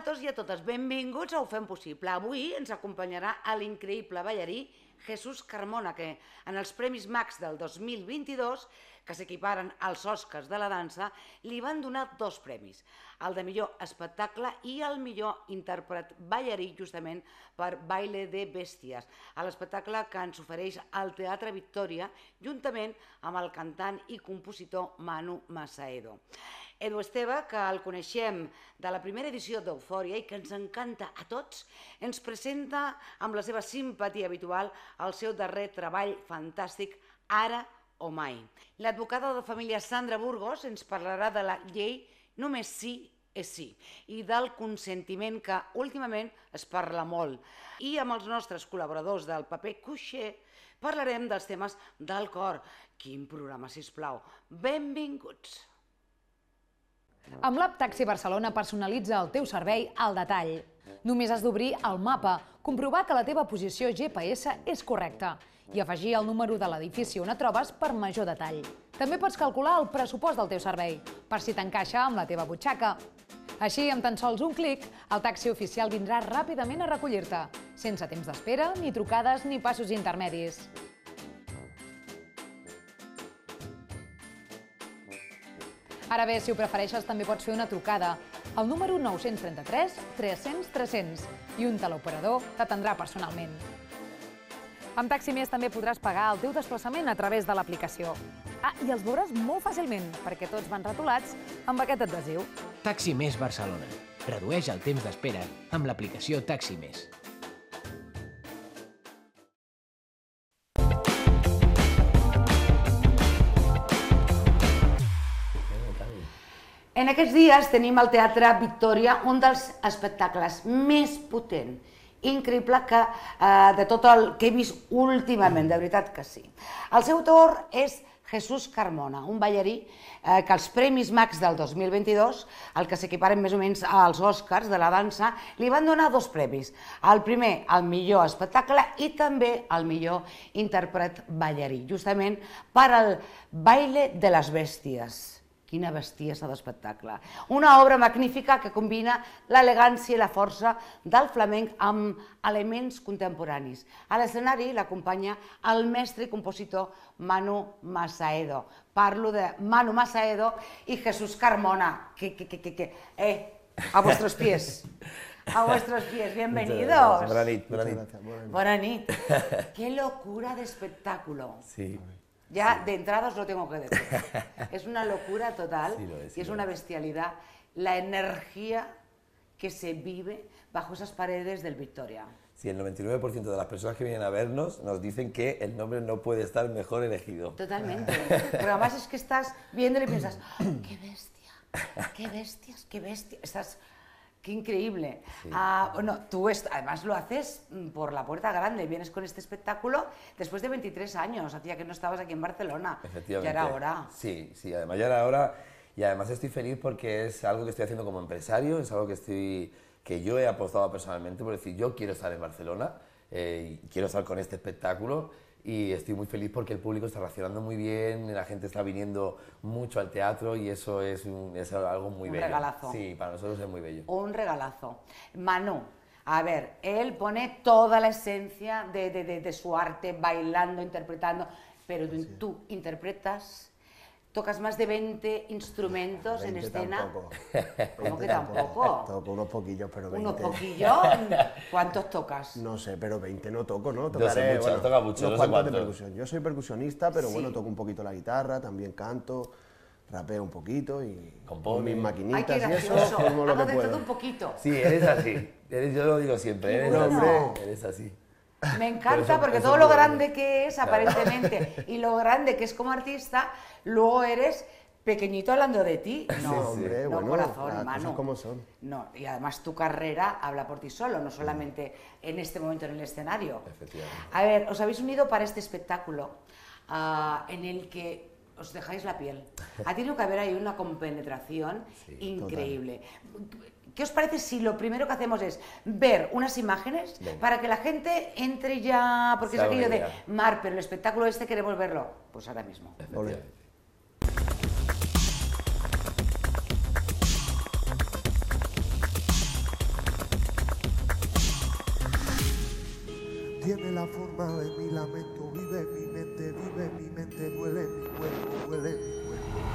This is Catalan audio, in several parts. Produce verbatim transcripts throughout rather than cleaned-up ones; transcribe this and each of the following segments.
tots i a totes, benvinguts a Ho Fem Possible. Avui ens acompanyarà l'increïble ballarí Jesús Carmona, que en els Premis Max del dos mil vint-i-dos, que s'equiparen als Oscars de la dansa, li van donar dos premis, el de millor espectacle i el millor intèrpret ballarí, justament per Baile de Bèsties, a l'espectacle que ens ofereix al Teatre Victòria, juntament amb el cantant i compositor Manu Masaedo. Edu Esteve, que el coneixem de la primera edició d'Eufòria i que ens encanta a tots, ens presenta amb la seva simpatia habitual el seu darrer treball fantàstic, Ara o Mai. L'advocada de família Sandra Burgos ens parlarà de la llei Només sí és sí i del consentiment, que últimament es parla molt. I amb els nostres col·laboradors del paper cuixer parlarem dels temes del cor. Quin programa, sisplau. Benvinguts! Amb l'app Taxi Barcelona personalitza el teu servei al detall. Només has d'obrir el mapa, comprovar que la teva posició G P S és correcta i afegir el número de l'edifici on et trobes per major detall. També pots calcular el pressupost del teu servei, per si t'encaixa amb la teva butxaca. Així, amb tan sols un clic, el taxi oficial vindrà ràpidament a recollir-te, sense temps d'espera, ni trucades, ni passos intermedis. Ara bé, si ho prefereixes, també pots fer una trucada al número nou cents trenta-tres tres-cents tres-cents i un teleoperador t'atendrà personalment. Amb Taxi Més també podràs pagar el teu desplaçament a través de l'aplicació. Ah, i els veuràs molt fàcilment, perquè tots van retolats amb aquest adhesiu. Taxi Més Barcelona. Redueix el temps d'espera amb l'aplicació Taxi Més. En aquests dies tenim al Teatre Victòria un dels espectacles més potents, increïble, que, eh, de tot el que he vist últimament, de veritat que sí. El seu autor és Jesús Carmona, un ballarí eh, que als Premis Max del dos mil vint-i-dos, el que s'equiparen més o menys als Oscars de la dansa, li van donar dos premis. El primer, el millor espectacle, i també el millor intèrpret ballarí, justament per al Baile de les Bèsties. Quina bestiesa d'espectacle. Una obra magnífica que combina l'elegància i la força del flamenc amb elements contemporanis. A l'escenari l'acompanya el mestre i compositor Manu Masaedo. Parlo de Manu Masaedo i Jesús Carmona. Que, que, que, que, eh, a vuestros pies. A vuestros pies, bienvenidos. Buena nit, buena nit. Buena nit. Qué locura de espectáculo. Sí. Ya de entrada os lo tengo que decir. Es una locura total sí, lo es, sí, y es lo una es. bestialidad la energía que se vive bajo esas paredes del Victoria. Sí, el noventa y nueve por ciento de las personas que vienen a vernos nos dicen que el nombre no puede estar mejor elegido. Totalmente. Pero además es que estás viéndolo y piensas, oh, qué bestia, qué bestias, qué bestia. Estás... Qué increíble. Sí. Ah, bueno, tú esto, además lo haces por la puerta grande, vienes con este espectáculo después de veintitrés años, hacía que no estabas aquí en Barcelona. Efectivamente. Ya era hora. Sí, sí, además ya era hora y además estoy feliz porque es algo que estoy haciendo como empresario, es algo que, estoy, que yo he apostado personalmente por decir, yo quiero estar en Barcelona, eh, y quiero estar con este espectáculo. Y estoy muy feliz porque el público está reaccionando muy bien, la gente está viniendo mucho al teatro y eso es, un, es algo muy bello. Un regalazo. Sí, para nosotros es muy bello. Un regalazo. Manu, a ver, él pone toda la esencia de, de, de, de su arte, bailando, interpretando, pero tú, sí. tú interpretas, tocas más de veinte instrumentos veinte en escena. Tampoco. ¿Cómo que tampoco? Toco unos poquillos, pero veinte. ¿Unos poquillos? ¿Cuántos tocas? No sé, pero veinte no toco, ¿no? Tocaré, yo sé mucho, bueno, toca mucho, no sé cuánto. De percusión. Yo soy percusionista, pero sí. bueno, toco un poquito la guitarra, también canto, rapeo un poquito y Compone. con mis maquinitas Ay, y eso, formo lo hago que de puedo. todo un poquito. Sí, eres así. Eres, yo lo digo siempre, eres bueno. así. Eres así. Me encanta eso, porque eso todo lo bueno. grande que es, aparentemente, y lo grande que es como artista, luego eres pequeñito hablando de ti. No, sí, sí. hombre, no, bueno, corazón, las Manu. cosas como son. No, y además tu carrera habla por ti solo, no solamente en este momento en el escenario. Efectivamente. A ver, os habéis unido para este espectáculo uh, en el que os dejáis la piel. Ha tenido que haber ahí una compenetración sí, increíble. Total. ¿Qué os parece si lo primero que hacemos es ver unas imágenes Venga. para que la gente entre ya, porque Sabe es aquello de Mar, pero el espectáculo este queremos verlo? Pues ahora mismo. tiene la forma de mi lamento, vive en mi mente, vive en mi mente, duele en mi cuerpo, duele en mi cuerpo.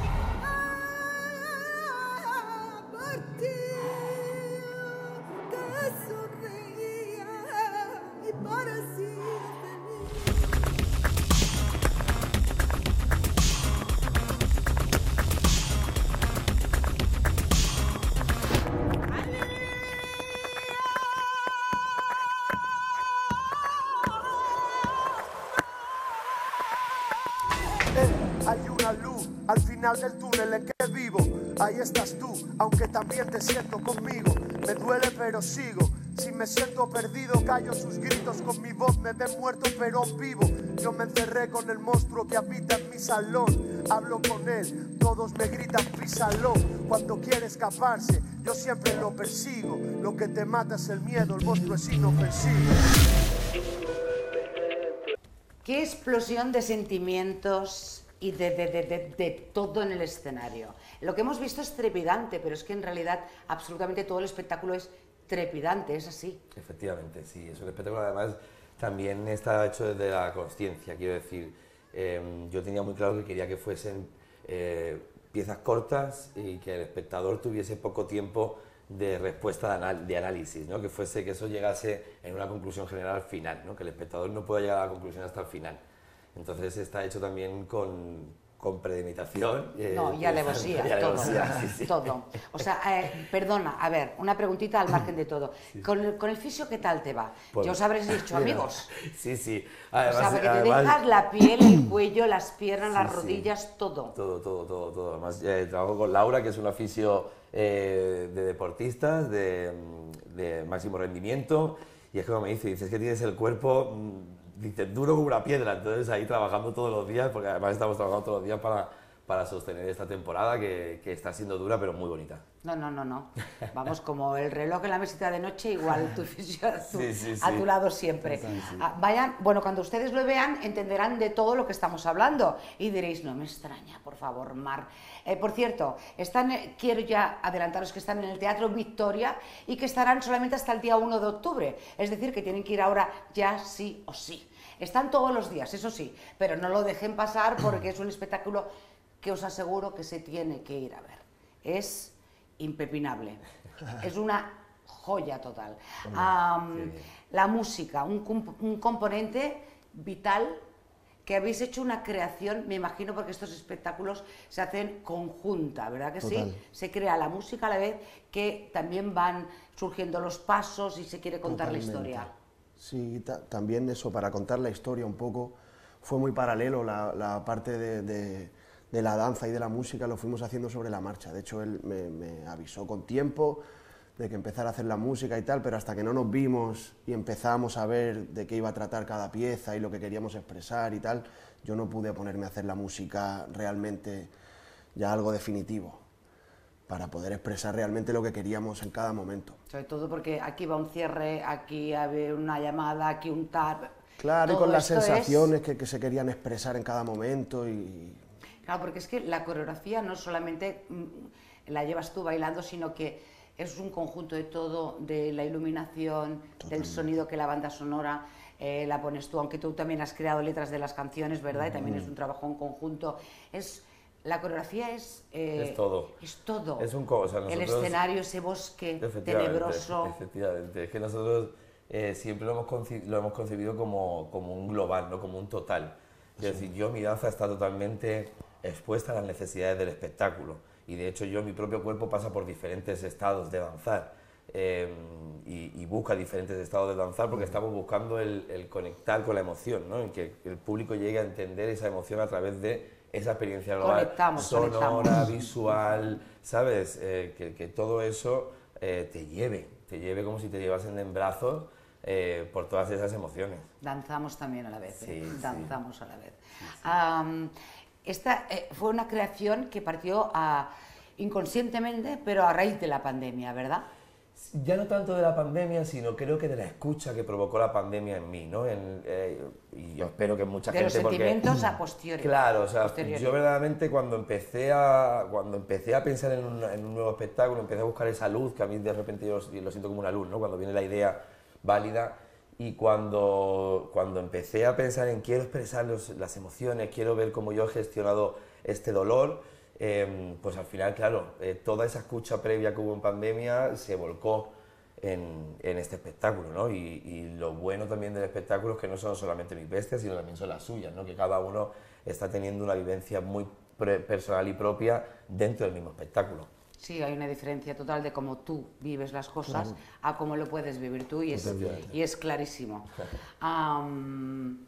Hay una luz al final del túnel en que vivo. Ahí estás tú, aunque también te siento conmigo. Me duele pero sigo. Si me siento perdido, callo sus gritos con mi voz. Me ven muerto pero vivo. Yo me encerré con el monstruo que habita en mi salón. Hablo con él, todos me gritan písalo. Cuando quiere escaparse, yo siempre lo persigo. Lo que te mata es el miedo, el monstruo es inofensivo. Qué explosión de sentimientos y de, de, de, de, de todo en el escenario. Lo que hemos visto es trepidante, pero es que en realidad absolutamente todo el espectáculo es trepidante, es así. Efectivamente, sí, es un espectáculo además también está hecho desde la consciencia, quiero decir, eh, yo tenía muy claro que quería que fuesen eh, piezas cortas y que el espectador tuviese poco tiempo de respuesta de, anal de análisis, ¿no? Que fuese que eso llegase en una conclusión general al final, ¿no? Que el espectador no pueda llegar a la conclusión hasta el final. Entonces está hecho también con, con premeditación. Eh, no, y alevosía, y alevosía, todo, sí, sí. todo. O sea, eh, perdona, a ver, una preguntita al margen de todo. Sí. Con, el, ¿Con el fisio qué tal te va? Pues, ya os habréis dicho, amigos. Sí, sí. Además, o sea, porque además, te dejas la piel, el cuello, las piernas, sí, las rodillas, sí. todo. Todo, todo, todo, todo. Además, eh, trabajo con Laura, que es una fisio eh, de deportistas, de, de máximo rendimiento, y es como me dice, dices que tienes el cuerpo... Dice, duro como una piedra, entonces ahí trabajando todos los días, porque además estamos trabajando todos los días para, para sostener esta temporada que, que está siendo dura pero muy bonita. No, no, no, no. Vamos, como el reloj en la mesita de noche, igual tu fisio a tu, sí, sí, sí. a tu lado siempre. Sí, sí. Ah, vayan, bueno, cuando ustedes lo vean entenderán de todo lo que estamos hablando y diréis, no me extraña, por favor, Mar. Eh, por cierto, están, eh, quiero ya adelantaros que están en el Teatro Victoria y que estarán solamente hasta el día uno de octubre, es decir, que tienen que ir ahora ya sí o sí. Están todos los días, eso sí, pero no lo dejen pasar porque es un espectáculo que os aseguro que se tiene que ir a ver. Es impepinable, es una joya total. Um, la música, un, un componente vital que habéis hecho una creación, me imagino, porque estos espectáculos se hacen conjunta, ¿verdad que Total. sí? Se crea la música a la vez que también van surgiendo los pasos y se quiere contar Totalmente. la historia. Sí, ta también eso, para contar la historia un poco, fue muy paralelo, la, la parte de, de, de la danza y de la música lo fuimos haciendo sobre la marcha. De hecho, él me, me avisó con tiempo de que empezara a hacer la música y tal, pero hasta que no nos vimos y empezamos a ver de qué iba a tratar cada pieza y lo que queríamos expresar y tal, yo no pude ponerme a hacer la música realmente ya algo definitivo, para poder expresar realmente lo que queríamos en cada momento. Sobre todo porque aquí va un cierre, aquí había una llamada, aquí un tar... Claro, todo y con las sensaciones es... que, que se querían expresar en cada momento y... Claro, porque es que la coreografía no solamente mmm, la llevas tú bailando, sino que es un conjunto de todo, de la iluminación, Totalmente. del sonido que la banda sonora eh, la pones tú, aunque tú también has creado letras de las canciones, ¿verdad? Mm. Y también es un trabajo en conjunto. Es... La coreografía es... Eh, es todo. Es todo. Es un, o sea, nosotros, el escenario, ese bosque tenebroso. Efectivamente, es que nosotros eh, siempre lo hemos, lo hemos concebido como, como un global, ¿no? Como un total. Es sí. decir, yo mi danza está totalmente expuesta a las necesidades del espectáculo y de hecho yo, mi propio cuerpo pasa por diferentes estados de danzar eh, y, y busca diferentes estados de danzar porque estamos buscando el, el conectar con la emoción, ¿no? Y que el público llegue a entender esa emoción a través de esa experiencia global, conectamos, sonora, conectamos. visual, ¿sabes? Eh, que, que todo eso eh, te lleve, te lleve como si te llevasen en brazos eh, por todas esas emociones. Danzamos también a la vez, sí, ¿eh? sí. Danzamos a la vez. Sí, sí. Um, esta eh, fue una creación que partió uh, inconscientemente, pero a raíz de la pandemia, ¿verdad? Ya no tanto de la pandemia, sino creo que de la escucha que provocó la pandemia en mí, ¿no? En, eh, y yo espero que mucha de gente... De los sentimientos porque, a posteriori. Claro, o sea, posteriori. yo verdaderamente cuando empecé a, cuando empecé a pensar en un, en un nuevo espectáculo, empecé a buscar esa luz, que a mí de repente yo lo siento como una luz, ¿no? Cuando viene la idea válida, y cuando, cuando empecé a pensar en quiero expresar los, las emociones, quiero ver cómo yo he gestionado este dolor, eh, pues al final, claro, eh, toda esa escucha previa que hubo en pandemia se volcó en, en este espectáculo, ¿no? Y, y lo bueno también del espectáculo es que no son solamente mis bestias, sino también son las suyas, ¿no? Que cada uno está teniendo una vivencia muy personal y propia dentro del mismo espectáculo. Sí, hay una diferencia total de cómo tú vives las cosas claro. a cómo lo puedes vivir tú y es, y es clarísimo. Um,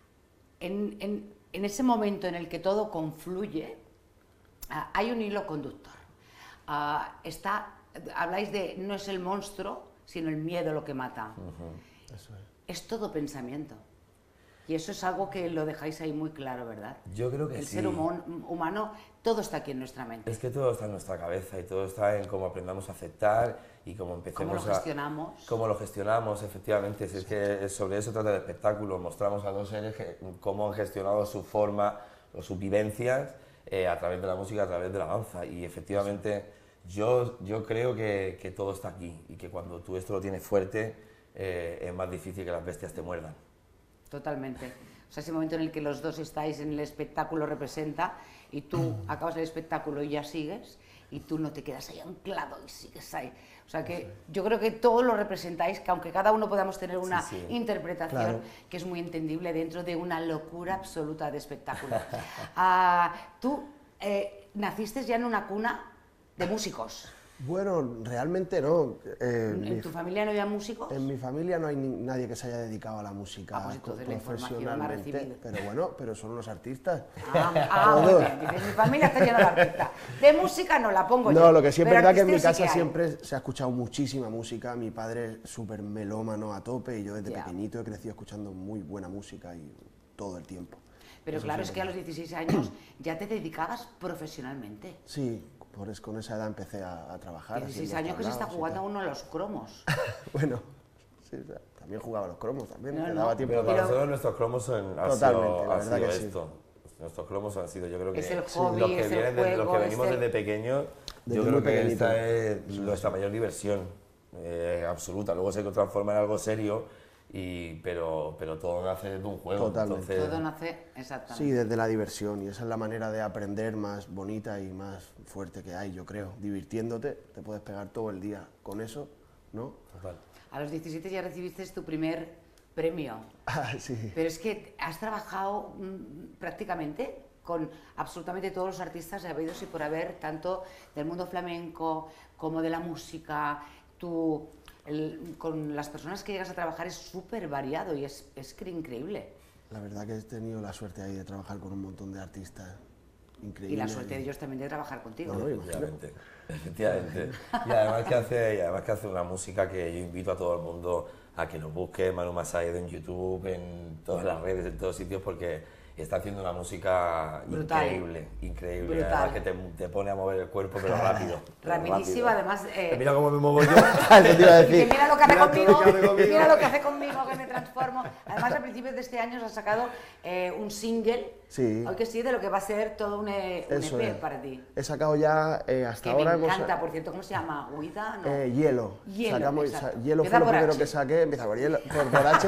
en, en, en ese momento en el que todo confluye, uh, hay un hilo conductor. Uh, está, habláis de no es el monstruo, sino el miedo lo que mata. Uh-huh. Eso es. Es todo pensamiento. Y eso es algo que lo dejáis ahí muy claro, ¿verdad? Yo creo que el sí. El ser humano, humano, todo está aquí en nuestra mente. Es que todo está en nuestra cabeza y todo está en cómo aprendamos a aceptar y cómo empecemos a... ¿Cómo lo gestionamos? A, cómo lo gestionamos, efectivamente. Si es que sobre eso trata el espectáculo. Mostramos a dos seres que, cómo han gestionado su forma o sus vivencias eh, a través de la música, a través de la danza. Y efectivamente yo, yo creo que, que todo está aquí y que cuando tú esto lo tienes fuerte eh, es más difícil que las bestias te muerdan. Totalmente. O sea, ese momento en el que los dos estáis en el espectáculo representa y tú acabas el espectáculo y ya sigues y tú no te quedas ahí anclado y sigues ahí. O sea que sí. Yo creo que todos lo representáis, que aunque cada uno podamos tener una sí, sí. interpretación claro. que es muy entendible dentro de una locura absoluta de espectáculo. uh, tú eh, naciste ya en una cuna de músicos. Bueno, realmente no. Eh, ¿En tu familia no había músicos? En mi familia no hay ni, nadie que se haya dedicado a la música ah, pues entonces la profesionalmente. Pero bueno, pero son unos artistas. Ah, ah muy bien. Dices, mi familia está llena de artistas. De música no la pongo no, yo. No, lo que sí es verdad que en mi casa sí siempre se ha escuchado muchísima música. Mi padre es súper melómano a tope y yo desde yeah. pequeñito he crecido escuchando muy buena música y todo el tiempo. Pero Eso claro, es que a los dieciséis años ya te dedicabas profesionalmente. Sí. Por eso, con esa edad empecé a, a trabajar. dieciséis años que se está jugando uno a los cromos. Bueno, sí, o sea, también jugaba a los cromos, también. No, me no, daba tiempo. Pero para pero... nosotros nuestros cromos son, ha Totalmente, sido, la ha verdad sido que esto. Sí. Nuestros cromos han sido, yo creo que es el hobby, los que es vienen el de, juego, los que venimos es el... desde pequeños, desde yo creo que pequeñito. esta es nuestra mayor diversión eh, absoluta. Luego se transforma en algo serio. Y, pero, pero todo nace de un juego. Totalmente. Entonces... Todo nace, exactamente. Sí, desde la diversión, y esa es la manera de aprender más bonita y más fuerte que hay, yo creo. Divirtiéndote, te puedes pegar todo el día con eso, ¿no? Total. A los diecisiete ya recibiste tu primer premio. Ah, sí. Pero es que has trabajado mmm, prácticamente con absolutamente todos los artistas habidos y por haber, tanto del mundo flamenco como de la música. Tu... El, con las personas que llegas a trabajar es súper variado y es, es increíble. La verdad que he tenido la suerte ahí de trabajar con un montón de artistas increíbles. Y la suerte de ellos también de trabajar contigo. No, efectivamente, efectivamente. Y además que hace, y además que hace una música que yo invito a todo el mundo a que lo busque, Manu Massaedo en YouTube, en todas las redes, en todos sitios, porque está haciendo una música brutal, increíble, increíble, brutal. Además que te, te pone a mover el cuerpo, pero rápido. Rapidísimo, además... Eh, mira cómo me muevo yo. Eso te iba a decir. Mira lo que hace conmigo, mira lo que hace conmigo, que me transformo. Además, a principios de este año has sacado eh, un single, sí. hoy que sí, de lo que va a ser todo un, un E P es. para ti. He sacado ya, eh, hasta que ahora... me encanta, hemos... por cierto, ¿cómo se llama? ¿Huida? No. Eh, hielo. Hielo, Sacamos, sa hielo fue lo primero H. que saqué, empieza por hielo, por, por H...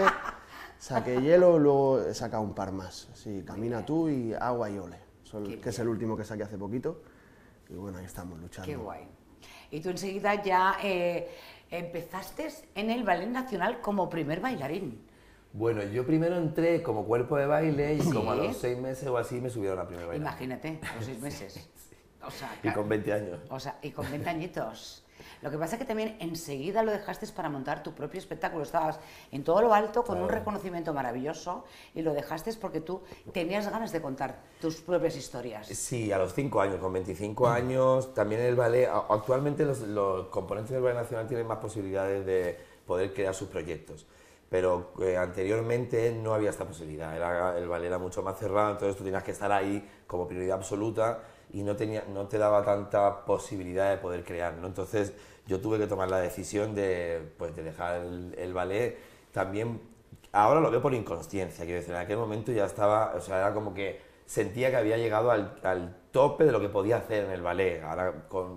Saqué hielo, luego he sacado un par más. Sí, Camina tú y Agua y Ole, Son, que bien. Es el último que saqué hace poquito. Y bueno, ahí estamos luchando. Qué guay. Y tú enseguida ya eh, empezaste en el Ballet Nacional como primer bailarín. Bueno, yo primero entré como cuerpo de baile y ¿sí? como a los seis meses o así me subieron a primer bailarín. Imagínate, a los seis meses. Sí, sí. O sea, y con veinte años. O sea, y con veinte añitos. Lo que pasa es que también enseguida lo dejaste para montar tu propio espectáculo. Estabas en todo lo alto con claro. un reconocimiento maravilloso y lo dejaste porque tú tenías ganas de contar tus propias historias. Sí, a los cinco años, con veinticinco años, también el ballet, actualmente los, los componentes del Ballet Nacional tienen más posibilidades de poder crear sus proyectos. Pero eh, anteriormente no había esta posibilidad, era, el ballet era mucho más cerrado, entonces tú tenías que estar ahí como prioridad absoluta y no, tenía, no te daba tanta posibilidad de poder crear, ¿no? Entonces yo tuve que tomar la decisión de, pues, de dejar el, el ballet. También, ahora lo veo por inconsciencia, quiero decir, en aquel momento ya estaba, o sea, era como que sentía que había llegado al, al tope de lo que podía hacer en el ballet. Ahora, con,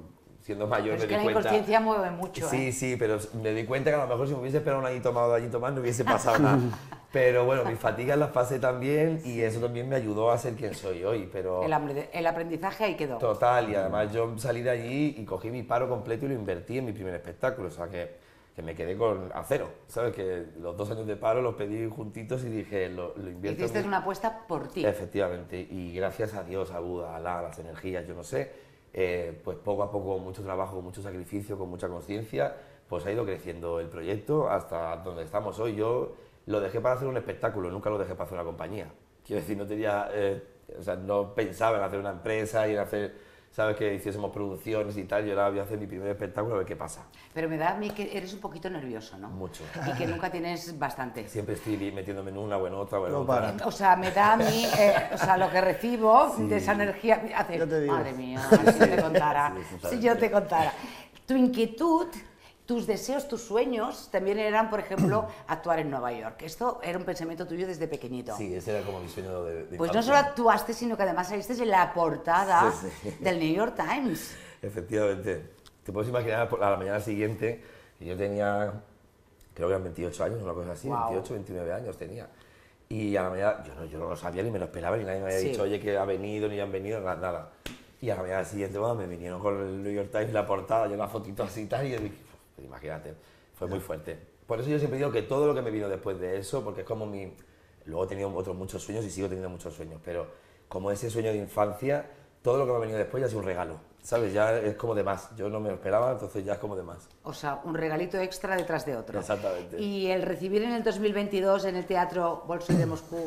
siendo mayor Pero me es di que la cuenta... inconsciencia mueve mucho, Sí, ¿eh? sí, pero me di cuenta que a lo mejor si me hubiese esperado un añito más o dos añitos más no hubiese pasado nada. Pero bueno, mis fatigas las pasé también y eso también me ayudó a ser quien soy hoy, pero... El, hambre- el aprendizaje ahí quedó. Total, y además yo salí de allí y cogí mi paro completo y lo invertí en mi primer espectáculo, o sea que, que me quedé con a cero, ¿sabes? Que los dos años de paro los pedí juntitos y dije, lo, lo invierto Hiciste en mi... una apuesta por ti. Efectivamente, y gracias a Dios, a Buda, a Alá, a las energías, yo no sé, eh, pues poco a poco, con mucho trabajo, con mucho sacrificio, con mucha conciencia, pues ha ido creciendo el proyecto hasta donde estamos hoy. Yo lo dejé para hacer un espectáculo, nunca lo dejé para hacer una compañía. Quiero decir, no tenía, eh, o sea, no pensaba en hacer una empresa y en hacer, sabes, que hiciésemos producciones y tal. Yo ahora voy a hacer mi primer espectáculo a ver qué pasa. Pero me da a mí que eres un poquito nervioso, ¿no? Mucho. Y que nunca tienes bastante. Siempre estoy metiéndome en una o en otra o en No otra. para. O sea, me da a mí, eh, o sea, lo que recibo Sí. de esa energía, hace, Ya te digo. madre mía, si yo te contara, Sí, si yo te contara. Tu inquietud, tus deseos, tus sueños también eran, por ejemplo, actuar en Nueva York. Esto era un pensamiento tuyo desde pequeñito. Sí, ese era como mi sueño de, de Pues no infancia. solo actuaste, sino que además saliste en la portada Sí, sí. del New York Times. Efectivamente. Te puedes imaginar a la mañana siguiente, que yo tenía, creo que eran veintiocho años, una cosa así, Guau. veintiocho, veintinueve años tenía. Y a la mañana, yo no, yo no lo sabía ni me lo esperaba, ni nadie me había Sí. dicho, oye, que ha venido, ni han venido, na- nada. Y a la mañana siguiente, bueno, me vinieron con el New York Times, la portada, yo una fotito así y tal, y yo dije, pues imagínate, fue muy fuerte. Por eso yo siempre digo que todo lo que me vino después de eso, porque es como mi... Luego he tenido otros muchos sueños y sigo teniendo muchos sueños, pero como ese sueño de infancia, todo lo que me ha venido después ya ha sido un regalo, ¿sabes? Ya es como de más, yo no me lo esperaba, entonces ya es como de más. O sea, un regalito extra detrás de otro. Exactamente. Y el recibir en el dos mil veintidós en el Teatro Bolshoi de Moscú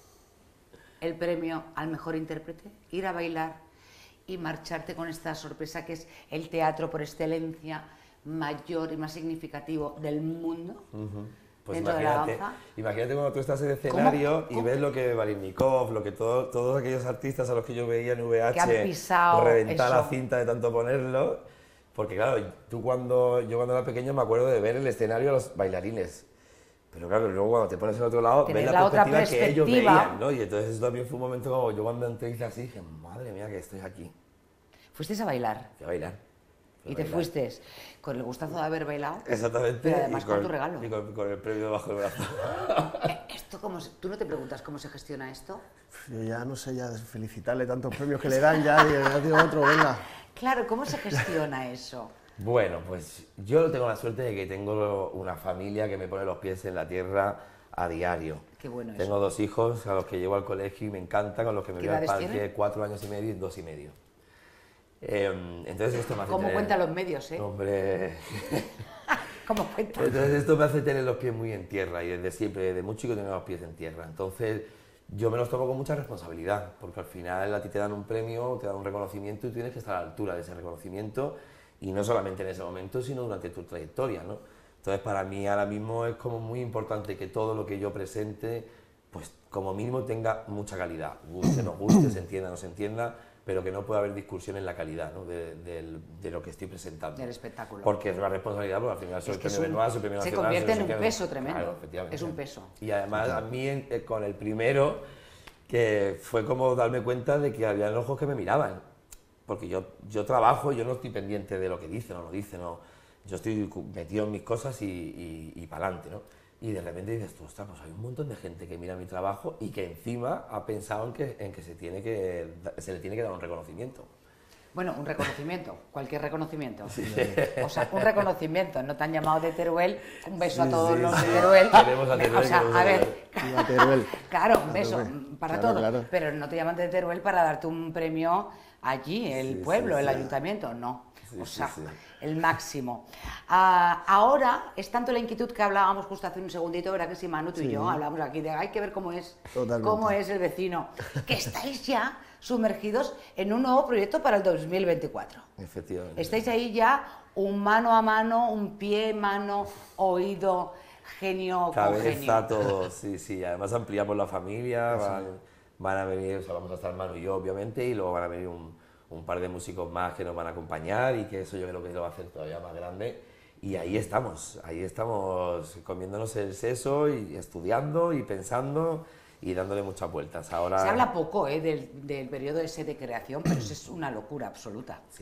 el premio al mejor intérprete, ir a bailar y marcharte con esta sorpresa que es el teatro por excelencia mayor y más significativo del mundo. Ujú. Pues Dentro de la imagínate, danza. imagínate cuando tú estás en el escenario ¿Cómo? y ves lo que Varilnikov, lo que todo, todos aquellos artistas a los que yo veía en V H Que han pisado reventar la eso. cinta de tanto ponerlo, porque claro, tú cuando, yo cuando era pequeño me acuerdo de ver el escenario a los bailarines, pero claro, luego cuando te pones en otro lado, Tener ves la, la otra perspectiva que ellos perspectiva. veían, ¿no? Y entonces eso también fue un momento como yo cuando entré hice así, dije, madre mía que estoy aquí, Fuiste a bailar fui a bailar. fui y a te bailar. fuiste con el gustazo de haber bailado. Exactamente. Pero además y con tu regalo. Y con, con el premio debajo del brazo. Eh, Esto cómo se- ¿Tú no te preguntas cómo se gestiona esto? Yo ya no sé, ya felicitarle tantos premios que le dan, ya, digo, ya digo otro, venga. Claro, ¿cómo se gestiona eso? Bueno, pues yo tengo la suerte de que tengo una familia que me pone los pies en la tierra a diario. Qué bueno eso. Tengo dos hijos a los que llevo al colegio y me encantan, con los que me ¿Qué voy al edades parque, tienen? cuatro años y medio y dos y medio. Eh, entonces esto me hace ¿Cómo tener- cuentan los medios, eh? Hombre... ¿Cómo cuentan? Entonces esto me hace tener los pies muy en tierra y desde siempre, desde muy chico tengo los pies en tierra. Entonces yo me los tomo con mucha responsabilidad, porque al final a ti te dan un premio, te dan un reconocimiento y tú tienes que estar a la altura de ese reconocimiento y no solamente en ese momento, sino durante tu trayectoria, ¿no? Entonces para mí ahora mismo es como muy importante que todo lo que yo presente, pues como mínimo tenga mucha calidad, guste, no guste, se entienda, no se entienda, pero que no pueda haber discusión en la calidad, ¿no? de, del- de lo que estoy presentando. Del espectáculo. Porque es una responsabilidad, porque al final soy Es el que es premio un- Benoit, soy premio se nacional, convierte soy en no un sé qué. peso tremendo. Claro, efectivamente. Es un peso. Y además a mí en- eh, con el primero, que fue como darme cuenta de que había ojos que me miraban. Porque yo, yo trabajo y yo no estoy pendiente de lo que dice o no lo dice, no. Yo estoy cu- metido en mis cosas y, y, y para adelante, ¿no? Y de repente dices, tú, ostras, pues hay un montón de gente que mira mi trabajo y que encima ha pensado en que, en que, se, tiene que da- se le tiene que dar un reconocimiento. Bueno, un reconocimiento, cualquier reconocimiento. O sea, un reconocimiento, no te han llamado de Teruel, un beso a todos sí, los sí. de Teruel. Queremos a Teruel, O sea, queremos a a ver, Y a Teruel. claro, un A beso Teruel. mm, para Claro, todo, claro. pero no te llaman de Teruel para darte un premio allí, el Sí, pueblo, sí, el sí. ayuntamiento, no. Sí, O sí, sea, sí. el máximo. Ah, ahora es tanto la inquietud que hablábamos justo hace un segundito, ¿verdad que sí, Manu? Tú y yo hablábamos aquí de hay que ver cómo es, Totalmente. cómo es el vecino, que estáis ya sumergidos en un nuevo proyecto para el dos mil veinticuatro. Efectivamente. Estáis ahí ya un mano a mano, un pie, mano, oído, genio con Cabeza, genio. todo, sí, sí. Además ampliamos la familia, van, van a venir, o sea, vamos a estar Manu y yo, obviamente, y luego van a venir un, un par de músicos más que nos van a acompañar y que eso yo creo que lo va a hacer todavía más grande. Y ahí estamos, ahí estamos comiéndonos el seso y estudiando y pensando y dándole muchas vueltas. Ahora... Se habla poco ¿eh? del, del periodo ese de creación, pero eso es una locura absoluta. Sí.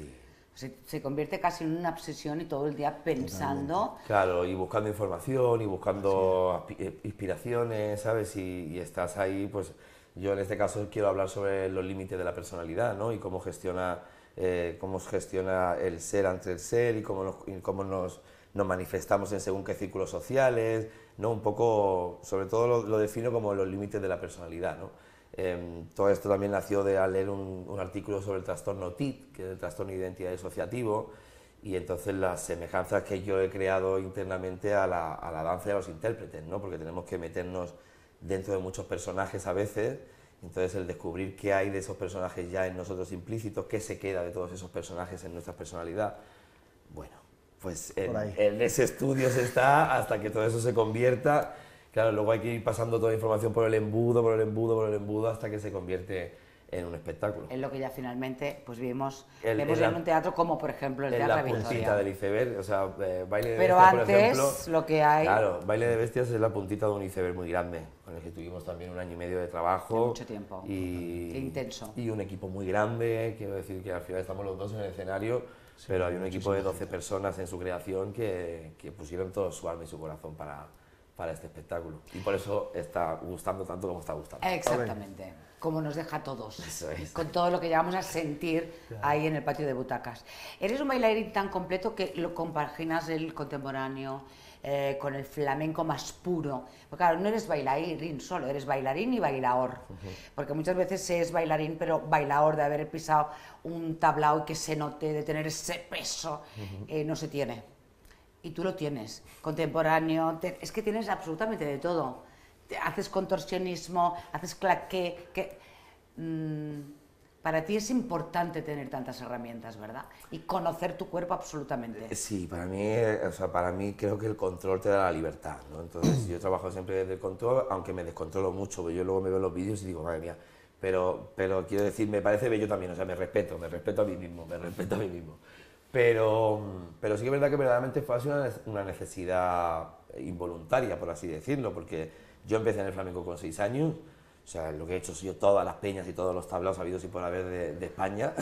Se, se convierte casi en una obsesión y todo el día pensando... Totalmente. Claro, y buscando información y buscando sí. inspiraciones, ¿sabes? Y, y estás ahí, pues yo en este caso quiero hablar sobre los límites de la personalidad, ¿no? Y cómo gestiona, eh, cómo gestiona el ser ante el ser y cómo nos, y cómo nos, nos manifestamos en según qué círculos sociales, ¿no? Un poco, sobre todo lo, lo defino como los límites de la personalidad, ¿no? Eh, todo esto también nació de al leer un, un artículo sobre el trastorno T I D, que es el trastorno de identidad disociativo, y entonces las semejanzas que yo he creado internamente a la, a la danza y a los intérpretes, ¿no? Porque tenemos que meternos dentro de muchos personajes a veces, entonces el descubrir qué hay de esos personajes ya en nosotros implícitos, qué se queda de todos esos personajes en nuestra personalidad, bueno, pues en, en ese estudio se está hasta que todo eso se convierta. Claro, luego hay que ir pasando toda la información por el embudo, por el embudo, por el embudo, hasta que se convierte en un espectáculo. Es lo que ya finalmente pues vimos, el, vemos el, en un teatro como, por ejemplo, el Teatro Victoria. Es la puntita del iceberg, o sea, eh, Baile de Pero Bestias, antes, por ejemplo, lo que hay... Claro, Baile de Bestias es la puntita de un iceberg muy grande, con el que tuvimos también un año y medio de trabajo. De mucho tiempo. Y, Qué intenso. Y un equipo muy grande, quiero decir que al final estamos los dos en el escenario, sí, pero hay un equipo de doce personas en su creación que, que pusieron todo su alma y su corazón para... para este espectáculo, y por eso está gustando tanto como está gustando. Exactamente, como nos deja a todos, eso es. Con todo lo que llegamos a sentir claro. Ahí en el patio de butacas. Eres un bailarín tan completo que lo compaginas el contemporáneo eh, con el flamenco más puro, porque claro, no eres bailarín solo, eres bailarín y bailaor, uh-huh. Porque muchas veces se es bailarín, pero bailaor de haber pisado un tablao y que se note, de tener ese peso, uh-huh. eh, no se tiene. Y tú lo tienes, contemporáneo, te, es que tienes absolutamente de todo. Te, haces contorsionismo, haces claqué, que mmm, para ti es importante tener tantas herramientas, ¿verdad? Y conocer tu cuerpo absolutamente. Sí, para mí, o sea, para mí creo que el control te da la libertad, ¿no? Entonces yo trabajo siempre desde el control, aunque me descontrolo mucho, porque yo luego me veo los vídeos y digo, madre mía, pero, pero quiero decir, me parece bello también, o sea, me respeto, me respeto a mí mismo, me respeto a mí mismo. Pero, pero sí que es verdad que verdaderamente fue una, una necesidad involuntaria, por así decirlo, porque yo empecé en el flamenco con seis años, o sea, lo que he hecho ha sido todas las peñas y todos los tablaos habidos y por haber de, de España.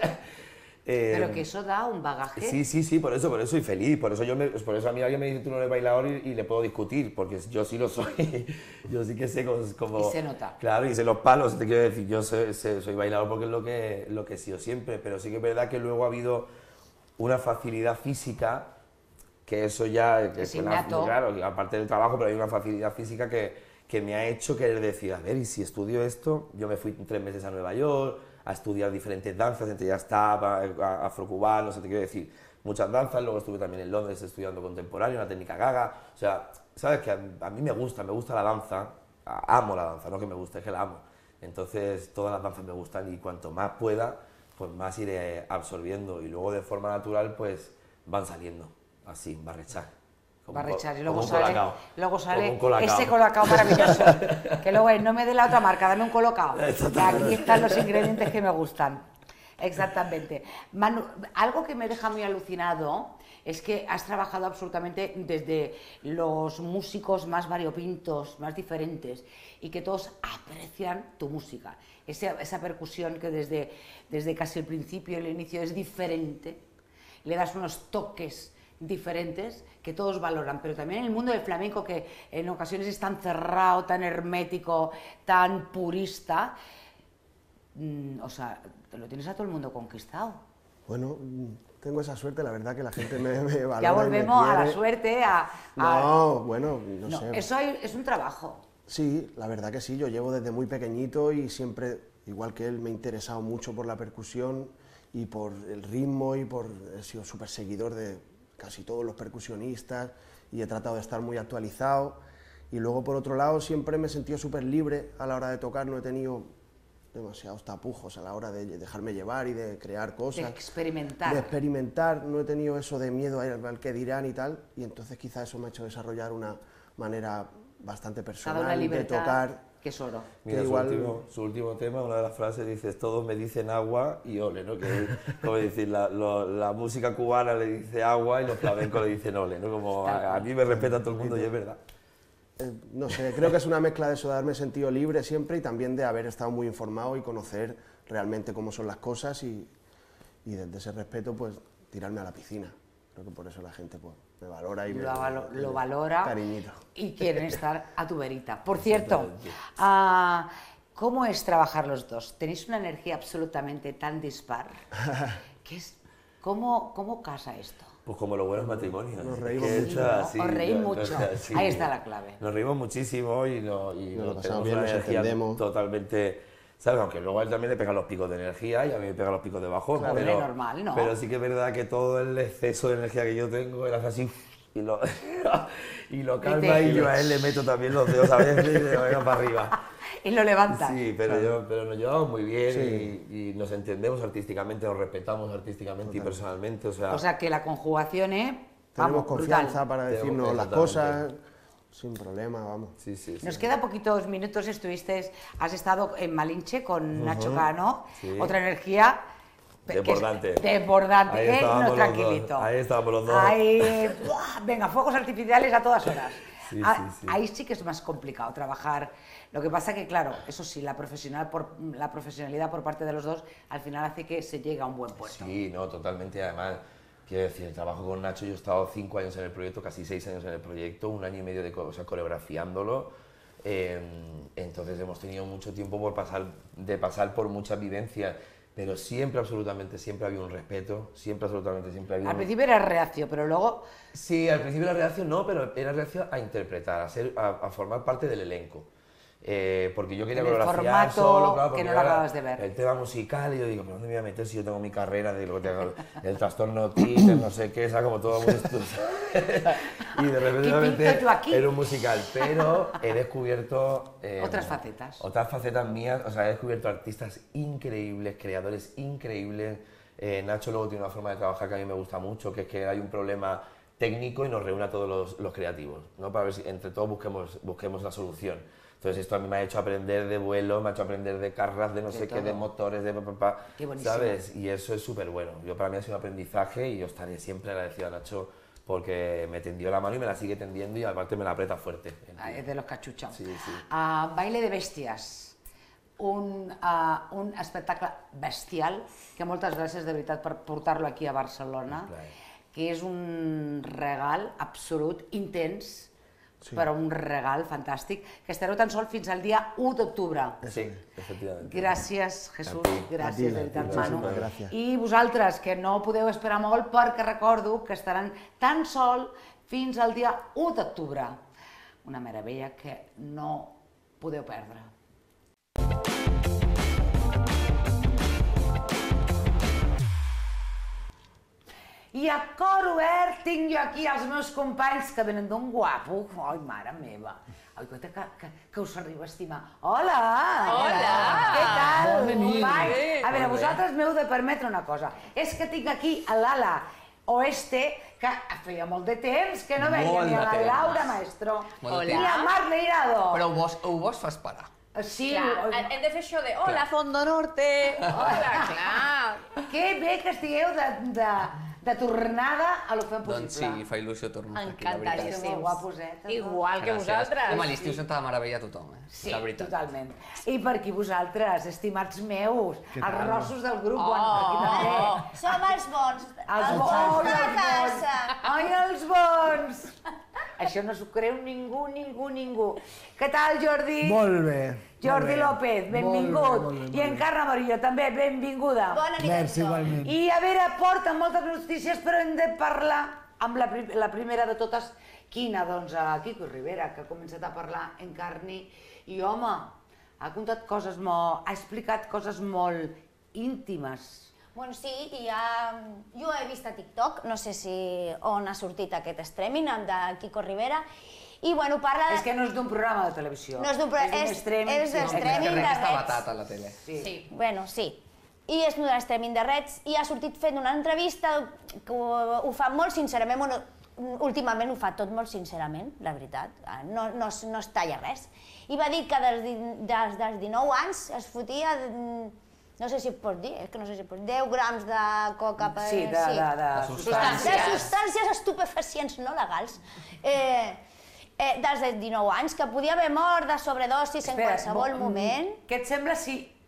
eh, pero que eso da un bagaje. Sí, sí, sí, por eso, por eso soy feliz, por eso, yo me, por eso a mí alguien me dice tú no eres bailador y, y le puedo discutir, porque yo sí lo soy, yo sí que sé como... Y se nota. Claro, y sé los palos, te quiero decir, yo soy, soy bailador porque es lo que, lo que he sido siempre, pero sí que es verdad que luego ha habido una facilidad física, que eso ya, que es innato. Claro, aparte del trabajo, pero hay una facilidad física que, que me ha hecho querer decir, a ver, y si estudio esto, yo me fui tres meses a Nueva York a estudiar diferentes danzas, entre ya estaba, afrocubano, no sé, te quiero decir, muchas danzas, luego estuve también en Londres estudiando contemporáneo, una técnica gaga, o sea, sabes que a, a mí me gusta, me gusta la danza, amo la danza, no que me guste, es que la amo, entonces todas las danzas me gustan y cuanto más pueda, pues más iré absorbiendo y luego de forma natural pues van saliendo, así, barrechar. Barrechar y luego sale, luego sale ese colacao maravilloso, que luego es, no me dé la otra marca, dame un colacao, que aquí están los ingredientes que me gustan. Exactamente. Manu, algo que me deja muy alucinado es que has trabajado absolutamente desde los músicos más variopintos, más diferentes, y que todos aprecian tu música. Esa, esa percusión que desde, desde casi el principio, el inicio, es diferente, le das unos toques diferentes que todos valoran, pero también en el mundo del flamenco, que en ocasiones es tan cerrado, tan hermético, tan purista, mmm, o sea, te lo tienes a todo el mundo conquistado. Bueno, tengo esa suerte, la verdad que la gente me, me valora. Ya volvemos a la suerte, a... a... No, bueno, no, no sé. Eso hay, es un trabajo. Sí, la verdad que sí, yo llevo desde muy pequeñito y siempre, igual que él, me he interesado mucho por la percusión y por el ritmo y por... he sido súper seguidor de casi todos los percusionistas y he tratado de estar muy actualizado. Y luego, por otro lado, siempre me he sentido súper libre a la hora de tocar, no he tenido demasiados tapujos a la hora de dejarme llevar y de crear cosas. De experimentar. De experimentar, no he tenido eso de miedo al que dirán y tal, y entonces quizá eso me ha hecho desarrollar una manera bastante personal una de tocar. Que es oro. Mira, que su, igual... último, su último tema, una de las frases, dices, todos me dicen agua y ole, ¿no? Que, como decir, la, lo, la música cubana le dice agua y los flamencos le dicen ole, ¿no? Como a, a mí me respeta todo el mundo y es verdad. Eh, no sé, creo que es una mezcla de eso, de haberme sentido libre siempre y también de haber estado muy informado y conocer realmente cómo son las cosas y, y desde ese respeto pues tirarme a la piscina. Creo que por eso la gente pues, me valora y me, Lo, valo- me- lo valora cariñito. y quieren estar a tu verita. Por cierto, ah, ¿cómo es trabajar los dos? ¿Tenéis una energía absolutamente tan dispar? ¿Qué es, cómo, ¿Cómo casa esto? Pues como los buenos matrimonios. Nos Es reímos que mucho, esto es ¿no? así, Os reís no- mucho. o sea, sí. Ahí está la clave. Nos reímos muchísimo y, no, y Nos lo no- pasamos tenemos bien, una nos energía entendemos. totalmente, ¿sabes? Aunque luego a él también le pegan los picos de energía y a mí me pegan los picos de bajón. Claro, pero, normal, ¿no? pero sí que es verdad que todo el exceso de energía que yo tengo, él hace así y lo, y lo calma y, yo a él le meto también los dedos a veces y le venga para arriba. Y lo levantas. Sí, pero, yo, pero nos llevamos muy bien y, y nos entendemos artísticamente, nos respetamos artísticamente y personalmente. O sea, O sea que la conjugación, ¿eh? Tenemos Vamos, confianza brutal. para Tenemos decirnos las totalmente. cosas sin problema, vamos. sí, sí, sí. Nos queda poquitos minutos, estuviste, has estado en Malinche con Nacho Cano, Sí. otra energía pe- que es Desbordante. desbordante, Ahí que estábamos no los tranquilito. dos, ahí estábamos los dos. Ahí, ¡buah! Venga, fuegos artificiales a todas horas. Sí, Ah, sí, sí. Ahí sí que es más complicado trabajar. Lo que pasa que, claro, eso sí, la, profesional por, la profesionalidad por parte de los dos al final hace que se llegue a un buen puesto. Sí, no, totalmente. Además, quiero decir, el trabajo con Nacho, yo he estado cinco años en el proyecto, casi seis años en el proyecto, un año y medio de co- o sea, coreografiándolo. Eh, entonces hemos tenido mucho tiempo por pasar, de pasar por muchas vivencias, pero siempre, absolutamente, siempre había un respeto, siempre, absolutamente, siempre había Al un... principio era reacio, pero luego Sí, al principio la reacción no, pero era reacción a interpretar, a, ser, a, a formar parte del elenco. Eh, porque yo quería En el coreografiar formato solo, claro, que porque no lo era acabas de ver. el tema musical, y yo digo, ¿pero dónde me voy a meter si yo tengo mi carrera de lo que tengo, el trastorno tic, el no sé qué, ¿sabes? Como todo el mundo estudia. Y de repente ¿Qué me pinto meter tú aquí? en un musical, pero he descubierto... eh, Otras facetas. Otras facetas mías, o sea, he descubierto artistas increíbles, creadores increíbles. Eh, Nacho luego tiene una forma de trabajar que a mí me gusta mucho, que es que hay un problema técnico y nos reúne a todos los, los creativos, ¿no? Para ver si entre todos busquemos, busquemos la solución. Entonces esto a mí me ha hecho aprender de vuelo, me ha hecho aprender de carras, de no De sé qué, todo. de motores, de papá, Qué buenísimo. ¿sabes? Y eso es súper bueno. Yo para mí ha sido un aprendizaje y yo estaré siempre agradecido a Nacho porque me tendió la mano y me la sigue tendiendo y aparte me la aprieta fuerte. Ah, es de los cachuchos. Sí, sí. Ah, Baile de Bèsties, un, ah, un espectacle bestial que moltes gràcies de veritat per portar-lo aquí a Barcelona, Un plaer. que és un regal absolut, intens, sí. però un regal fantàstic, que estareu tan sol fins al dia u d'octubre. Sí, efectivamente. Gràcies, Jesús, A ti. gràcies, A ti, de veritat, a ti, Manu. moltíssimes gràcies. I vosaltres, que no podeu esperar molt, perquè recordo que estaran tan sol fins al dia u d'octubre. Una meravella que no podeu perdre. I a cor obert tinc jo aquí els meus companys que venen d'un guapo. Ai, mare meva. Ai, que, que, que, que us arriba a estimar. Hola! Hola! Què tal? Bona nit. Companys? Bé. A veure, vosaltres m'heu de permetre una cosa. És que tinc aquí a l'ala oeste, que feia molt de temps que no veia Molt ni a de la temps. Laura Maestro, Molt de ni a Marc Leirado. Però ho vols, ho vols fer esperar. Sí, Clar, oi, hem de fer això de Hola, Fondo Norte! Hola, clar! que bé que estigueu de, de, de tornada a lo fem Doncs sí, possible. fa il·lusió tornar aquí, la veritat. Esteu Encantadíssims. molt guapos, eh? tots Igual que Gràcies. vosaltres. Home, a l'estiu sempre de meravella a tothom, eh? Sí, la veritat. totalment. I per aquí vosaltres, estimats meus, els rossos del grup, Oh, bueno, aquí també. oh. Som els bons, Els els bons, bons de la els bons. casa. Ai, els bons! Això no s'ho creu ningú, ningú, ningú. Què tal, Jordi? Molt bé. Jordi molt bé. López, benvingut. Molt bé, molt bé, molt I bé. Encarna Morillo, també, benvinguda. Bona nit Merci, a tothom. igualment. I a veure, porten moltes notícies, però hem de parlar amb la, prim la primera de totes. Quina? Doncs a Quico Rivera, que ha començat a parlar en carni. I home, ha contat coses molt... ha explicat coses molt íntimes. Bueno, sí, i ha... jo he vist a TikTok, no sé si on ha sortit aquest streaming, amb de Quico Rivera, i bueno, parla de... És que no és d'un programa de televisió. No és d'un programa, d'un és- streaming, és sí, de sí. streaming de Crec que està Reds. batat a la tele. Sí. Sí. Bueno, sí. I és un streaming de Reds i ha sortit fent una entrevista que ho, ho fa molt sincerament, bueno, últimament ho fa tot molt sincerament, la veritat, no, no, es- no es talla res. I va dir que des, di- des dels dinou anys es fotia, mm, no sé si es pot dir, és que no sé si es pot dir, deu grams de coca per... Sí, de, de, de, De substàncies. de substàncies estupefacients no legals. Eh, eh, des dels dinou anys, que podia haver mort de sobredosis en Espera, qualsevol mo- moment. Què et sembla si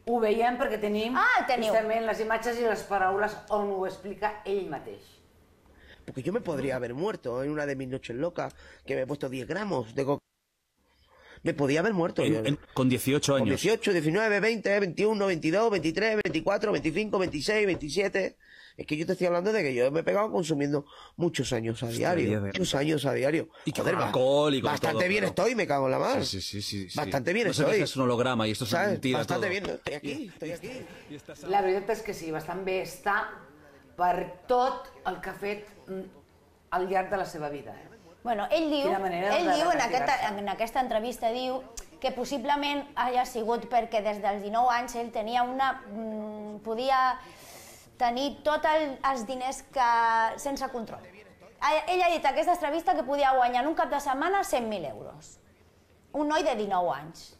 Ho veiem perquè tenim Ah, teniu. justament les imatges i les paraules on ho explica ell mateix. Porque yo me podría haber muerto en una de mis noches locas, que me he puesto diez gramos de coca. Me podía haber muerto. En- yo. en- con dieciocho Con años. dieciocho, diecinueve, veinte, veintiuno, veintidós, veintitrés, veinticuatro, veinticinco, veintiséis, veintisiete. Es que yo te estoy hablando de que yo me he pegado consumiendo muchos años a diario. diez. Muchos años a diario. Y con Joder, ba- alcohol y con Bastante todo, bien pero- estoy, me cago en la mar. Sí, sí, sí, sí. Bastante bien no sé estoy. que es un holograma y esto es una ¿Sabes? mentira. Bastante todo. bien, ¿no? Estoy aquí, estoy aquí. La veritat és que sí, bastant bé està per tot el que ha fet mm, al llarg de la seva vida. Eh? Bueno, ell diu, Quina manera ell de diu en, retirar-se. aquesta, en aquesta entrevista, diu que possiblement hagi sigut perquè des dels dinou anys ell tenia una... Mm, podia tenir tots el, els diners que, sense control. Ha- Ell ha dit a aquesta entrevista que podia guanyar en un cap de setmana cent mil euros. Un noi de dinou anys.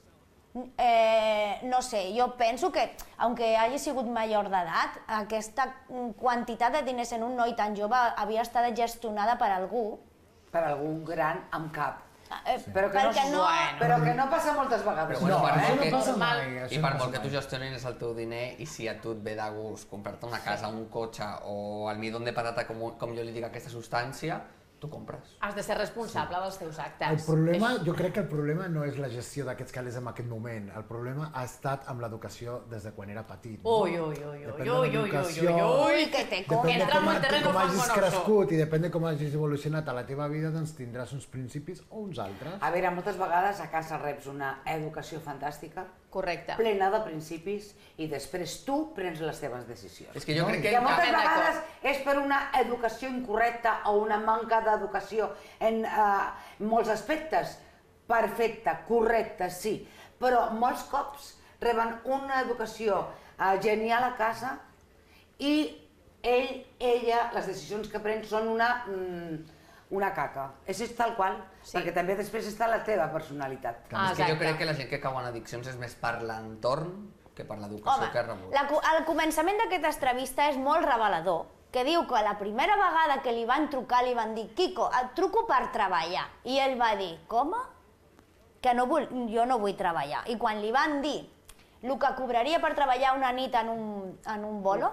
Eh, no sé, jo penso que, aunque hagi sigut major d'edat, aquesta quantitat de diners en un noi tan jove havia estat gestionada per algú. Per algun gran amb cap. Eh, Però que, no, perquè no... però que no passa moltes vegades. Però bueno, per molt que, normal. I per molt que tu gestionis el teu diner i si a tu et ve de gust comprar-te una casa, un cotxe o el midón de patata, com, com jo li dic aquesta substància, tu compres. Has de ser responsable dels teus actes. El problema, jo crec que el problema no és la gestió d'aquests calés en aquest moment. El problema ha estat amb l'educació des de quan era petit. No? Ui, ui, ui, ui, Depèn ui, de ui, ui, l'educació, ui, ui, que te depèn de entra com, en un terreno com hagis fangonoso. crescut i depèn de com hagis evolucionat a la teva vida, doncs tindràs uns principis o uns altres. A veure, moltes vegades a casa reps una educació fantàstica, Correcte. plena de principis, i després tu prens les teves decisions. És que jo crec que... Que moltes Totalment vegades d'acord. és per una educació incorrecta o una manca d'educació en uh, molts aspectes. Perfecte, correcte, sí. Però molts cops reben una educació uh, genial a casa i ell, ella, les decisions que pren són una, mm, una caca. És tal qual, sí. Perquè també després està la teva personalitat. Ah, és que jo crec que la gent que cau en addiccions és més per l'entorn que per l'educació que ha rebut. La, al començament d'aquesta entrevista és molt revelador, que diu que la primera vegada que li van trucar li van dir «Quico, et truco per treballar». I ell va dir «Com? Que no vull, jo no vull treballar». I quan li van dir el que cobraria per treballar una nit en un, en un bolo,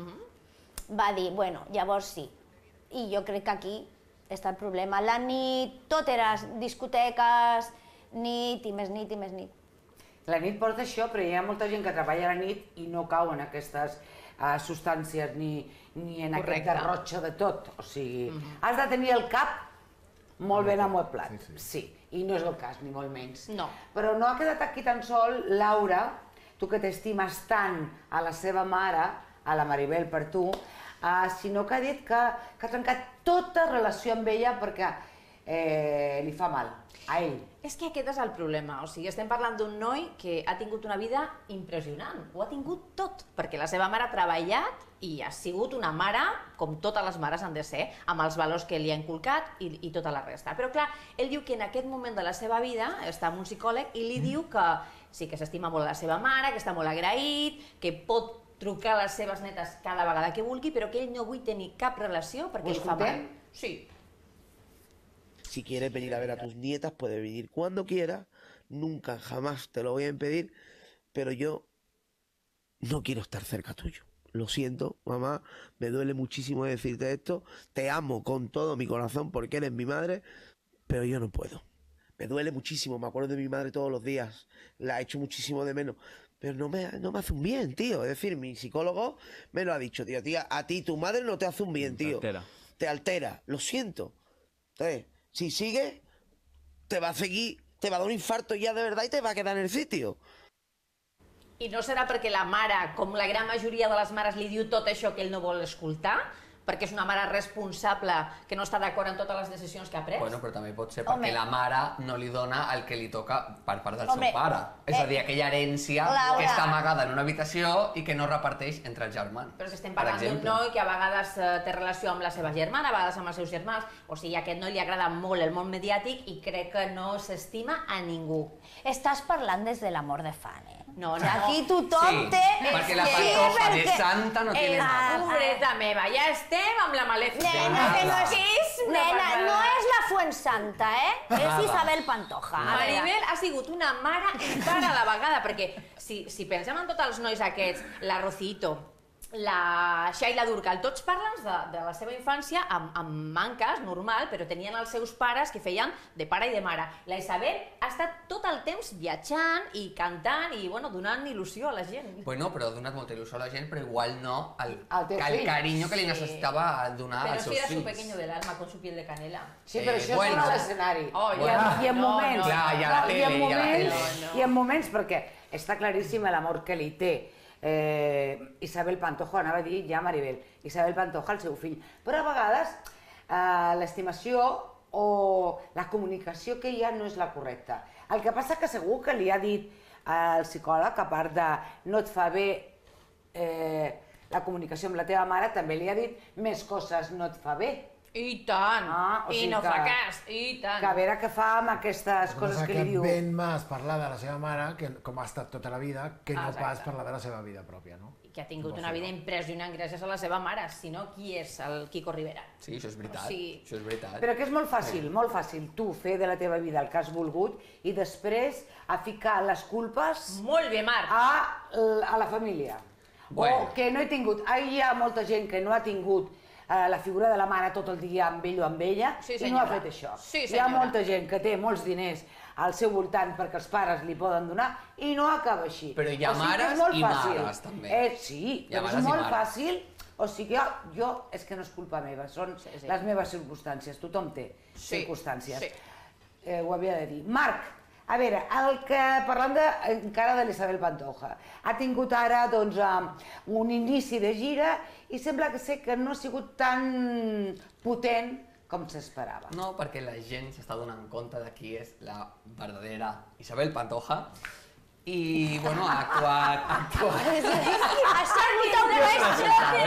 va dir «Bueno, llavors sí». I jo crec que aquí està el problema. La nit, tot era discoteques, nit i més nit i més nit. La nit porta això, però hi ha molta gent que treballa a la nit i no cau en aquestes uh, substàncies ni, ni en Correcte. aquest derrotxe de tot. O sigui, has de tenir el cap molt ben amueblat, sí, sí. I no és el cas, ni molt menys. No. Però no ha quedat aquí tan sol Laura, tu que t'estimes tant a la seva mare, a la Maribel per tu, uh, sinó que ha dit que, que ha trencat tota relació amb ella perquè eh, li fa mal, a ell. És que aquest és el problema, o sigui, estem parlant d'un noi que ha tingut una vida impressionant, ho ha tingut tot, perquè la seva mare ha treballat i ha sigut una mare, com totes les mares han de ser, amb els valors que li ha inculcat i, i tota la resta. Però clar, ell diu que en aquest moment de la seva vida està amb un psicòleg i li diu que sí que s'estima molt la seva mare, que està molt agraït, que pot trucar a les seves netes cada vegada que vulgui, però que ell no vull tenir cap relació perquè li fa mal. Sí. Si quieres venir a ver a tus nietas, puedes venir cuando quieras, nunca, jamás te lo voy a impedir, pero yo no quiero estar cerca tuyo. Lo siento, mamá, me duele muchísimo decirte esto, te amo con todo mi corazón porque eres mi madre, pero yo no puedo. Me duele muchísimo, me acuerdo de mi madre todos los días, la echo muchísimo de menos, pero no me, no me hace un bien, tío. Es decir, mi psicólogo me lo ha dicho, tío, tía, a ti tu madre no te hace un bien, tío. Te altera. Te altera, lo siento. Entonces, si sigue, te va a seguir, te va a dar un infarto ya de verdad y te va a quedar en el sitio. I no serà perquè la mare, com la gran majoria de les mares, li diu tot això que ell no vol escoltar? Perquè és una mare responsable que no està d'acord en totes les decisions que ha pres? Bueno, però també pot ser perquè Home. la mare no li dona el que li toca per part del Home, seu pare. És a eh, dir, aquella herència Laura. que està amagada en una habitació i que no reparteix entre els germans. Però si estem per parlant d'un exemple. noi que a vegades eh, té relació amb la seva germana, a vegades amb els seus germans, o sigui, a aquest noi li agrada molt el món mediàtic i crec que no s'estima a ningú. Estàs parlant des de l'amor de fan, eh? No, no. Aquí tothom Sí, té... perquè la Sí, pantoja de perquè- santa no tiene Eh, nada. Pobreta meva, ja estem amb la malèfica. Nena, que no és... Que és Nena, no és la Fuensanta, eh? És Isabel Pantoja. Maribel ha sigut una mare i pare a la vegada, perquè si, si pensem en tots els nois aquests, la Rocito, la Shaila Durkal, tots parlen de, de la seva infància amb, amb manques, normal, però tenien els seus pares que feien de pare i de mare. La Isabel ha estat tot el temps viatjant i cantant i bueno, donant il·lusió a la gent. Bueno, però ha donat molta il·lusió a la gent, però igual no el, Al teu el fill. carinyo que li necessitava donar Però als si seus era su fills. pequeño del alma con su piel de canela. Sí, però Eh, això bueno. és a l'escenari. Oh, I, ja. en, I en No, moments. no. Clar, i a la No, tele, i en i a la moments, tele. I en moments, perquè està claríssim l'amor que li té eh, Isabel Pantoja, anava a dir ja Maribel, Isabel Pantoja al seu fill. Però a vegades eh, l'estimació o la comunicació que hi ha no és la correcta. El que passa que segur que li ha dit al psicòleg, a part de no et fa bé eh, la comunicació amb la teva mare, també li ha dit més coses no et fa bé. I tant! Ah, o I sigui no que- fa cas, i tant! Que a veure què fa amb aquestes coses que li diu. ven més parlar de la seva mare, que, com ha estat tota la vida, que no Exacte. pas parlar de la seva vida pròpia, no? I que ha tingut una vida impressionant gràcies a la seva mare, si no, qui és el Quico Rivera? Sí, això és veritat, O sigui- això és veritat. Però que és molt fàcil, molt fàcil, tu fer de la teva vida el que has volgut i després a ficar les culpes Molt bé, Marc! a, a la família. Bueno. O que no he tingut, ah, hi ha molta gent que no ha tingut eh, la figura de la mare tot el dia amb ell o amb ella Sí, i no ha senyora. fet això. Sí, hi ha senyora. molta gent que té molts diners al seu voltant perquè els pares li poden donar i no acaba així. Però hi ha O sigui que és mares molt i fàcil. mares, també. Eh, sí, Hi ha però mares és i molt mares. fàcil. O sigui, jo, jo és que no és culpa meva, són Sí, sí. les meves circumstàncies, tothom té Sí, circumstàncies. sí. Eh, ho havia de dir. Marc, a veure, el que, parlant de, encara de l'Isabel Pantoja, ha tingut ara doncs, eh, un inici de gira i sembla que sé que no ha sigut tan potent com s'esperava. No, perquè la gent s'està donant compte de qui és la verdadera Isabel Pantoja i, bueno, ha actuat... ha actuat. Això és un toc de baix.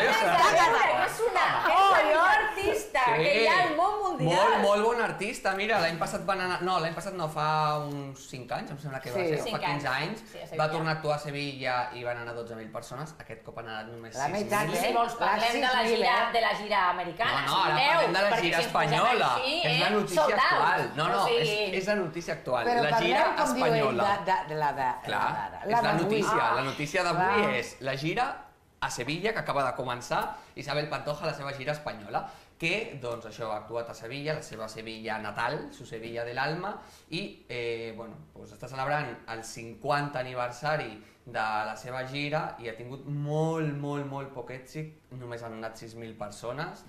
És una, és la millor artista que hi ha al món mundial. Molt, molt bon artista. Mira, l'any passat van anar... No, l'any passat no, fa uns cinc anys, em sembla que va Sí. ser, Cinc fa quinze anys. anys. Sí, a Sevilla. Va tornar a actuar a Sevilla i van anar dotze mil persones. Aquest cop han anat només La sis meitat, mil. eh? Si vols, parlem de la sis mil, gira, eh? de la gira americana. No, no, ara si voleu, parlem de la perquè gira si ens posem espanyola. així, És la eh, notícia sold out. actual. No, no, O és, sigui, és la notícia actual. Però La gira parlem, com diu ell, espanyola. de, de, de la de... Clar, la, és la d'avui. notícia. Ah, La notícia d'avui clar. és la gira a Sevilla, que acaba de començar, Isabel Pantoja, la seva gira espanyola, que, doncs, això, ha actuat a Sevilla, la seva Sevilla natal, su Sevilla del alma, i, eh, bueno, doncs està celebrant el cinquanta aniversari de la seva gira i ha tingut molt, molt, molt poc èxit, només han anat sis mil persones,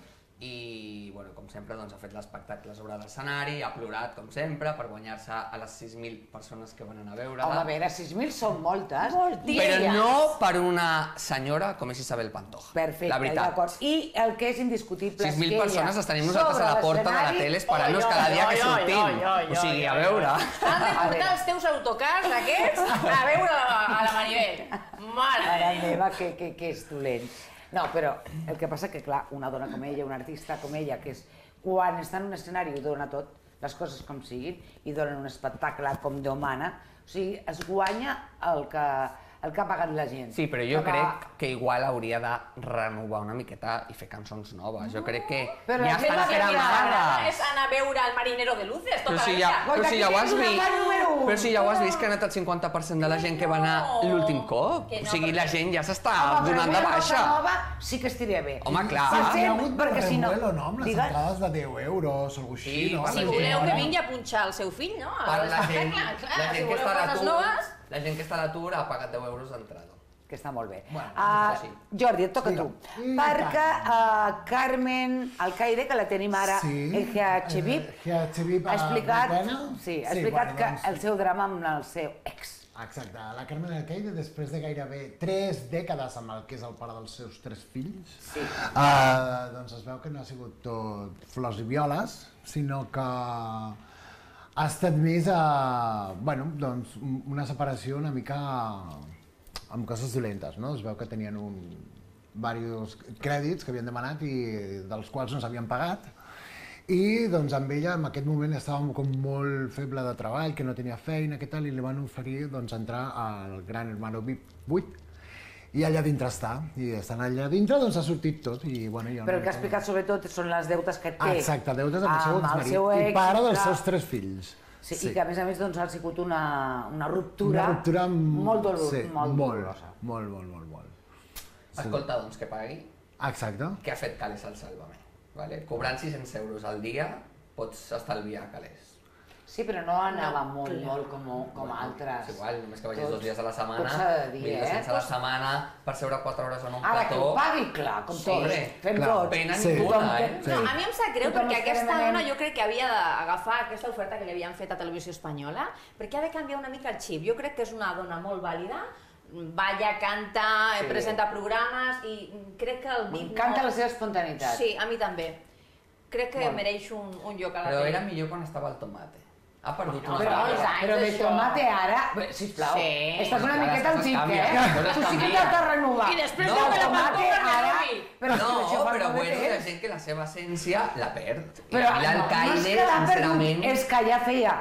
i, bueno, com sempre, doncs, ha fet l'espectacle sobre l'escenari, ha plorat, com sempre, per guanyar-se a les sis mil persones que van anar a veure-la. Home, a veure, sis mil són moltes. Però no per una senyora com és Isabel Pantoja. Perfecte, la veritat. d'acord. I el que és indiscutible és sis mil que ella, persones les tenim nosaltres sobre a la porta de la l'escenari, tele esperant-nos oi, cada oi, dia que oi, sortim. oi, oi, O sigui, a oi, veure... Has de A portar veure. els teus autocars aquests a veure a la, a la Maribel. Mare Mare meva, que, que, que és dolent. No, però el que passa que, clar, una dona com ella, una artista com ella, que és quan està en un escenari ho dona tot, les coses com siguin, i donen un espectacle com Déu mana, o sigui, es guanya el que, el que ha pagat la gent. Sí, però jo Que va- crec que igual hauria de renovar una miqueta i fer cançons noves. Jo crec que Però ja la gent estan va fent venir a- amades. és anar a veure el Marinero de Luces tota Però la si, vida. ja, però si ja ho has Guaita, que vist, tens una fan número u. però si ja ho has vist que ha anat el cinquanta per cent de la gent que va anar l'últim cop. Que no, O sigui, la perquè- gent ja s'està Home, però donant de una cosa baixa. nova sí que estaria bé. Home, clar. Per Hi ha cent, hagut perquè si no... revuelo, no? Amb les Digues. entrades de deu euros o alguna cosa així, Sí, no? per Si la voleu gent. que vingui a punxar el seu fill, no? Per la gent, Clar, clar, la si gent que voleu està a coses l'atur, noves... la gent que està a l'atur ha pagat deu euros d'entrada. Que està molt bé. Bueno, Ah, això sí. Jordi, et toca a tu. I Perquè uh, Carmen Alcaire, que la tenim ara, Sí. el G H V I P, Eh, G H V I P ha explicat, americana? sí, ha Sí, explicat bueno, que doncs- el seu drama amb el seu ex. Exacte, la Carmen Alcaide, després de gairebé tres dècades amb el que és el pare dels seus tres fills, Sí. uh, doncs es veu que no ha sigut tot flors i violes, sinó que ha estat més a, bueno, doncs, una separació una mica amb coses dolentes, no? Es veu que tenien un, diversos crèdits que havien demanat i dels quals no s'havien pagat, i doncs amb ella en aquest moment estava com molt feble de treball, que no tenia feina, què tal, i li van oferir doncs, entrar al Gran Hermano V I P vuit. i allà dintre està. I estan allà dintre, doncs ha sortit tot. I, bueno, jo Però el que ha explicat sobretot són les deutes que té Exacte, deutes amb el seu amb el exmarit seu i ex, pare dels clar. seus tres fills. Sí, Sí. I que a més a més doncs, ha sigut una, una ruptura, Una ruptura m- molt, dolor, sí, molt, molt, dolorosa. molt, molt, molt, molt. Escolta, doncs, que pagui. Exacte. Què ha fet Calés al Sálvame? Vale? Cobrant sis-cents euros al dia pots estalviar Calés. Sí, però no anava no, molt, molt com, com Bueno, altres. És igual, només que vagis Tots- dos dies a la setmana, tot s'ha de dir, mil dos-cents eh? a la setmana, per seure quatre hores en un Ara que plató... ho pagui, clar, com Sí, tots, fem clar, tots. pena Sí. ninguna, Tothom eh? té- No, a mi em sap greu Tothom perquè està aquesta demanant- dona jo crec que havia d'agafar aquesta oferta que li havien fet a Televisió Espanyola perquè ha de canviar una mica el xip. Jo crec que és una dona molt vàlida, balla, canta, Sí. presenta programes i crec que el beat M'encanta no... la seva espontaneïtat. Sí, a mi també. Crec que Molt. mereix un, un lloc a la Però tele. era millor quan estava el tomate. Ha perdut No, una però, mica. però de tomate ara, sisplau, Sí. estàs una Ara miqueta les coses antic, canvien, eh? les coses Tu sí que canvien. t'has de renovar. I després no, no me la tomate manco per ara... renovi. Però, no, això fa però molt de bueno, hi ha temps. gent que la seva essència la perd. I Però a mi no, no és l'alcaide, que l'ha perdut, sincerament... és que ja feia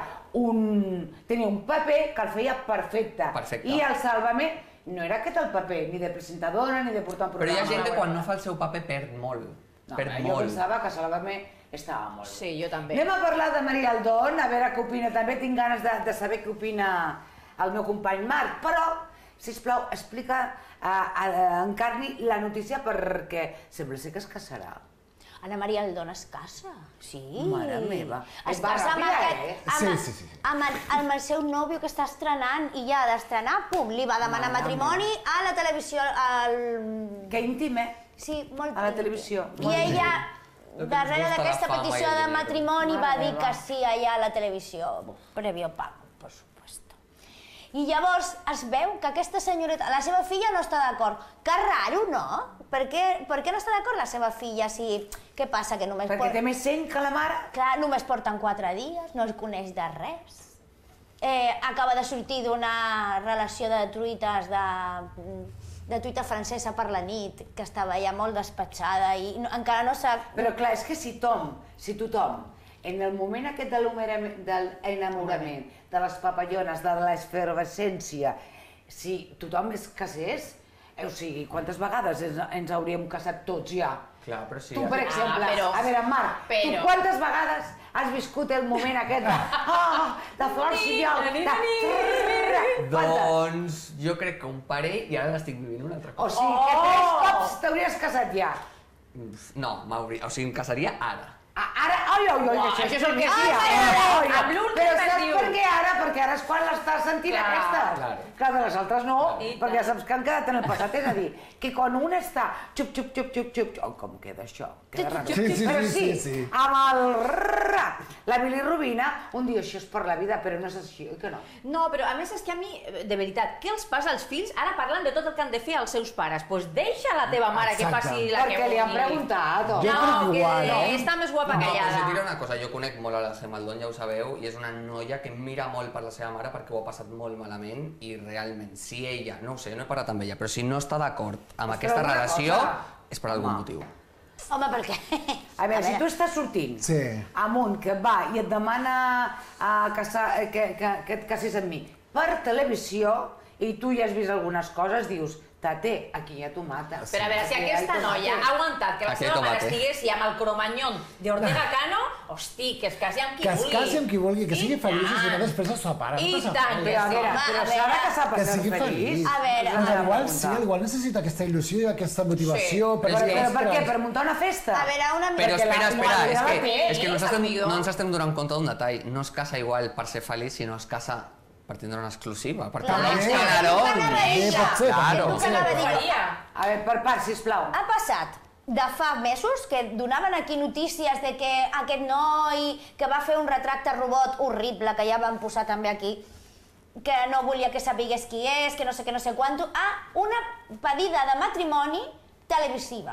un... tenia un paper que el feia perfecte. Perfecte. I el Sálvame no era aquest el paper, ni de presentadora, ni de portar un Però hi programa. ha gent que quan no fa el seu paper perd molt. No, perd jo molt. pensava que Sálvame estava molt bé. Sí, jo també. Anem a parlar de Maria Aldón, a veure què opina. També tinc ganes de, de saber què opina el meu company Marc, però, sisplau, explica, a, a, a Encarni la notícia perquè sembla ser que es casarà. Ana Maria Aldón es casa, sí. Mare meva. Es Va casa amb, ràpida, aquest, eh? amb, Sí, sí, sí. amb, el, amb el seu nòvio que està estrenant i ja d'estrenar, pum, li va demanar Mare matrimoni a la televisió. Al... Que íntim, eh? Sí, molt A la íntim. televisió. I Molt ella, Lo que darrere ens gusta d'aquesta la fama petició i el de dinero. matrimoni, va Mare dir meva. que sí allà a la televisió, previo pago, por supuesto. I llavors es veu que aquesta senyoreta, la seva filla no està d'acord. Que raro, no? Per què, per què no està d'acord la seva filla? Si, què passa, que només... Perquè té més seny que la mare. Clar, només porten quatre dies, no es coneix de res. Eh, acaba de sortir d'una relació de truites de, de truita francesa per la nit, que estava ja molt despatxada i no, encara no sap... Però clar, és que si tothom, si tothom, en el moment aquest de l'enamorament, de l'enamorament, de les papallones, de l'esfervescència, si tothom es casés, eh, o sigui, quantes vegades ens, ens hauríem casat tots ja? Clar, però sí. Tu, per exemple, Ah, però- a veure, Marc, però- tu quantes vegades has viscut el moment aquest de... Oh, de flors i viol, de... Quantes? Doncs jo crec que un parell i ara l'estic vivint un altre O cop. sigui que tres cops t'hauries casat ja. No, m'hauria... O sigui, em casaria ara. Ah, ara, oi, oi, oi, Uau, això és això és el que primicia. sí, Oi, ara, oi, oi. amb l'últim Però es saps diu. per què ara? Perquè ara és quan l'estàs sentint Clar, aquestes. claro. Clar, de les altres no, I perquè ja tant. saps que han quedat en el passat. És a dir, que quan un està xup, xup, xup, xup, xup, oh, com queda això? Queda raro. Sí, sí, Però sí, sí, sí, sí. amb el rrrra, la bilirrubina, un dia això és per la vida, però no és així, oi que no? No, però a més és que a mi, de veritat, què els passa als fills? Ara parlen de tot el que han de fer als seus pares. Doncs pues deixa la teva mare que Exacte. faci la que Perquè vulgui. li han preguntat, o? Jo No, crec que igual, eh? està més guapa No, però callada. us diré una cosa, jo conec molt a la Gemaldón, ja ho sabeu, i és una noia que mira molt per la seva mare perquè ho ha passat molt malament i realment, si ella, no ho sé, no he parlat amb ella, però si no està d'acord amb Però aquesta una relació, cosa- és per algun Home. motiu. Home, per què? A veure, si tu estàs sortint Sí. amb un que va i et demana a casar, eh, que, que, que et casis amb mi per televisió i tu ja has vist algunes coses, dius, tate, aquí ja t'ho mata. Però a veure, si Aquí aquesta hay tomate. noia ha aguantat que la Aquí seva hay mare tomate. estigués amb el cromanyón d'Ortega Cano, hosti, que es casi amb qui Que es vulgui. casi amb qui vulgui, que sigui I feliç i si no tant. després es separa. I no passa tant, res. que Però a sí. veure, Va, però a s'ha de veure. casar per Que ser sigui feliç. feliç. A veure, És Doncs una igual pregunta. sí, igual necessita aquesta il·lusió i aquesta motivació. Sí, per Però, dir, però per què? "Ostres, Per muntar una festa? A veure, una mica... Però Perquè la- espera, espera, la és vida la que, té, és que no ens, estem, amigo. no ens estem donant compte d'un detall. No es casa igual per ser feliç, sinó es casa per tindre una exclusiva, per Clar, tenir un sí, calarón. sí, Eh, pot ser, Claro. pot ser. Anava a dir. Faria. A veure, per part, sisplau. Ha passat de fa mesos que donaven aquí notícies de que aquest noi que va fer un retracte robot horrible, que ja van posar també aquí, que no volia que sapigués qui és, que no sé què, no sé quanto, a una pedida de matrimoni televisiva.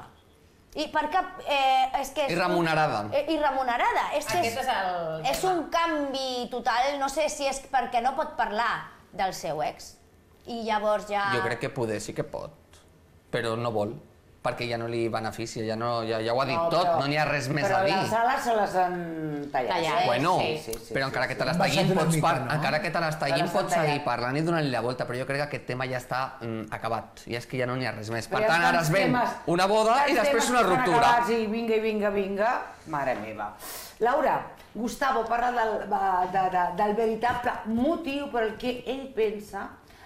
I per cap... Eh, és que és I remunerada. Eh, I remunerada. És que Aquest és el és tema. un canvi total, no sé si és perquè no pot parlar del seu ex. I llavors ja... Jo crec que poder sí que pot, però no vol. perquè ja no li beneficia, ja, no, ja, ja ho ha dit no, tot, però, no n'hi ha res més a dir. Però les ales se les han tallat. tallat. Eh? Bueno, sí, sí, sí, però encara sí, que te sí. les tallin, pots, mica, par... no? encara que te les tallin pots seguir parlant i donant-li la volta, però jo crec que aquest tema ja està mm, acabat, i és que ja no n'hi ha res més. Per Però tant, ara es ven temes, una boda i després una ruptura. I vinga, i vinga, vinga, mare meva. Laura, Gustavo parla del, de, de, del veritable motiu per el que ell pensa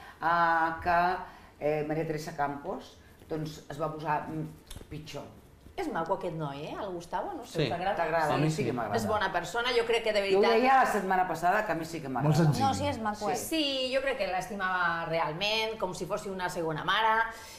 uh, que eh, Maria Teresa Campos doncs, es va posar pitjor. És maco aquest noi, eh? El Gustavo, no sé, sí. t'agrada? T'agrada, a mi sí que m'agrada. És bona persona, jo crec que de Jo veritat... ho deia la setmana passada que a mi sí que Molt m'agrada. senzill. No, sí, és maco, eh? Sí, jo crec que l'estimava realment, com si fos una segona mare,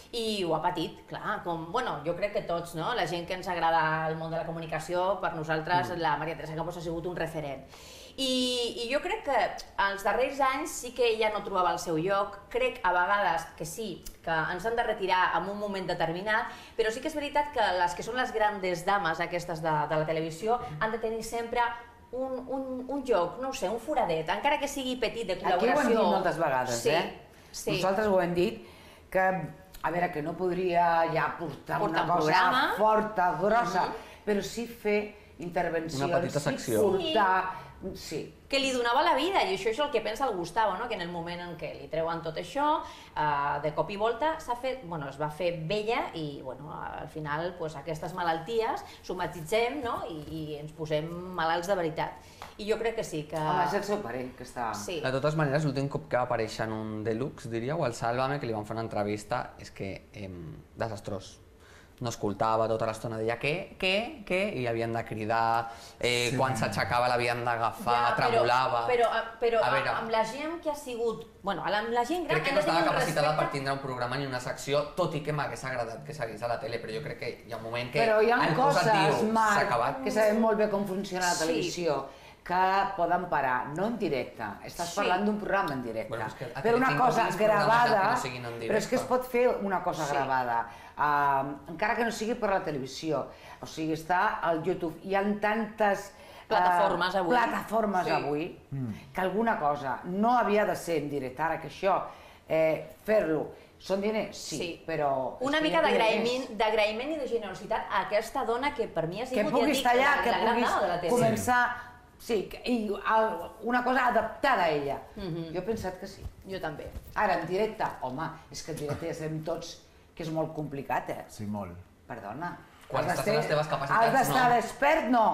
i ho ha patit, clar, com, bueno, jo crec que tots, no? La gent que ens agrada el món de la comunicació, per nosaltres mm. la Maria Teresa Campos ha sigut un referent. I, I jo crec que els darrers anys sí que ella no trobava el seu lloc, crec a vegades que sí, que ens han de retirar en un moment determinat, però sí que és veritat que les que són les grandes dames aquestes de, de la televisió han de tenir sempre un, un, un joc, no ho sé, un foradet, encara que sigui petit, de col·laboració. Aquí ho hem dit moltes vegades, sí, eh? Sí. Nosaltres ho hem dit, que, a veure, que no podria ja portar, portar una un cosa programa forta, grossa, mm-hmm. però sí fer intervencions, una petita secció. sí portar... Sí. Que li donava la vida, i això és el que pensa el Gustavo, no? Que en el moment en què li treuen tot això, uh, de cop i volta s'ha fet, bueno, es va fer vella i bueno, al final pues, aquestes malalties somatitzem, no? I, i ens posem malalts de veritat. I jo crec que sí, que... Home, és el seu pare, que està... Sí. De totes maneres, l'últim cop que va aparèixer en un Deluxe, diria, o al Sálvame, que li van fer una entrevista, és que eh, desastrós. No escoltava tota l'estona, deia què, què, què, i havien de cridar, eh, sí. Quan s'aixecava l'havien d'agafar, ja, tremolava... Però, però, a veure, amb la gent que ha sigut... Bueno, amb la gent gran... Crec que no estava capacitada per tindre un programa ni una secció, tot i que m'hagués agradat que seguís a la tele, però jo crec que hi ha un moment que... Però hi ha el coses, Marc, que sabem molt bé com funciona la Sí. televisió, que poden parar, no en directe, estàs Sí. parlant d'un programa en directe, Bueno, és que a però una Telecinco cosa tens programes gravada, que no siguin en però és que es directe. pot fer una cosa Sí. gravada, uh, encara que no sigui per la televisió, o sigui, està al YouTube, hi ha tantes uh, Plataformes avui. plataformes Sí. avui, que alguna cosa no havia de ser en directe, ara que això, eh, fer-lo, són diners? Sí, Sí. però... Una és que mica hi ha d'agraïment diners. d'agraïment i de generositat a aquesta dona que per mi ha Que sigut, puguis ja dic, tallar, la, que la gran puguis dama de la tele. començar... Sí, que- i el- una cosa adaptada a ella. Mhm. Jo he pensat que sí. Jo també. Ara, en directe, home, és que en directe ja sabem tots que és molt complicat, eh? Sí, molt. Perdona. Quan Has estàs d'estar- a les teves capacitats, Has d'estar no. despert, no.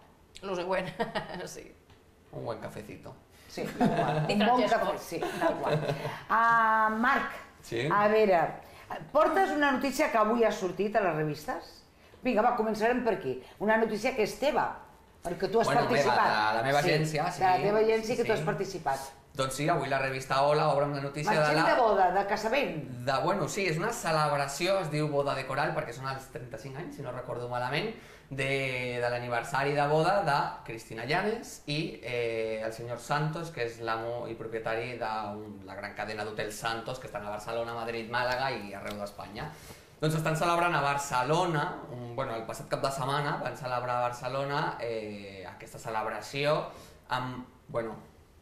Lo següent, sí. Un buen cafecito. Sí, tal qual. Di Un bon Francesco. cafè, sí, tal qual. Uh, Marc, Sí? a veure, portes una notícia que avui ha sortit a les revistes? Vinga, va, començarem per aquí. Una notícia que és teva, perquè tu has Bueno, participat. meva, de la meva agència, sí. De la teva agència que Sí. tu has participat. Doncs sí, avui la revista Hola obre amb la notícia de Marxem la... de boda, de casament. De, bueno, sí, és una celebració, es diu Boda de Coral, perquè són els trenta-cinc anys, si no recordo malament, de, de l'aniversari de boda de Cristina Llanes i eh, el senyor Santos, que és l'amo i propietari de un, la gran cadena d'hotels Santos, que estan a Barcelona, Madrid, Màlaga i arreu d'Espanya. Doncs estan celebrant a Barcelona, un, bueno, el passat cap de setmana van celebrar a Barcelona eh, aquesta celebració amb, bueno,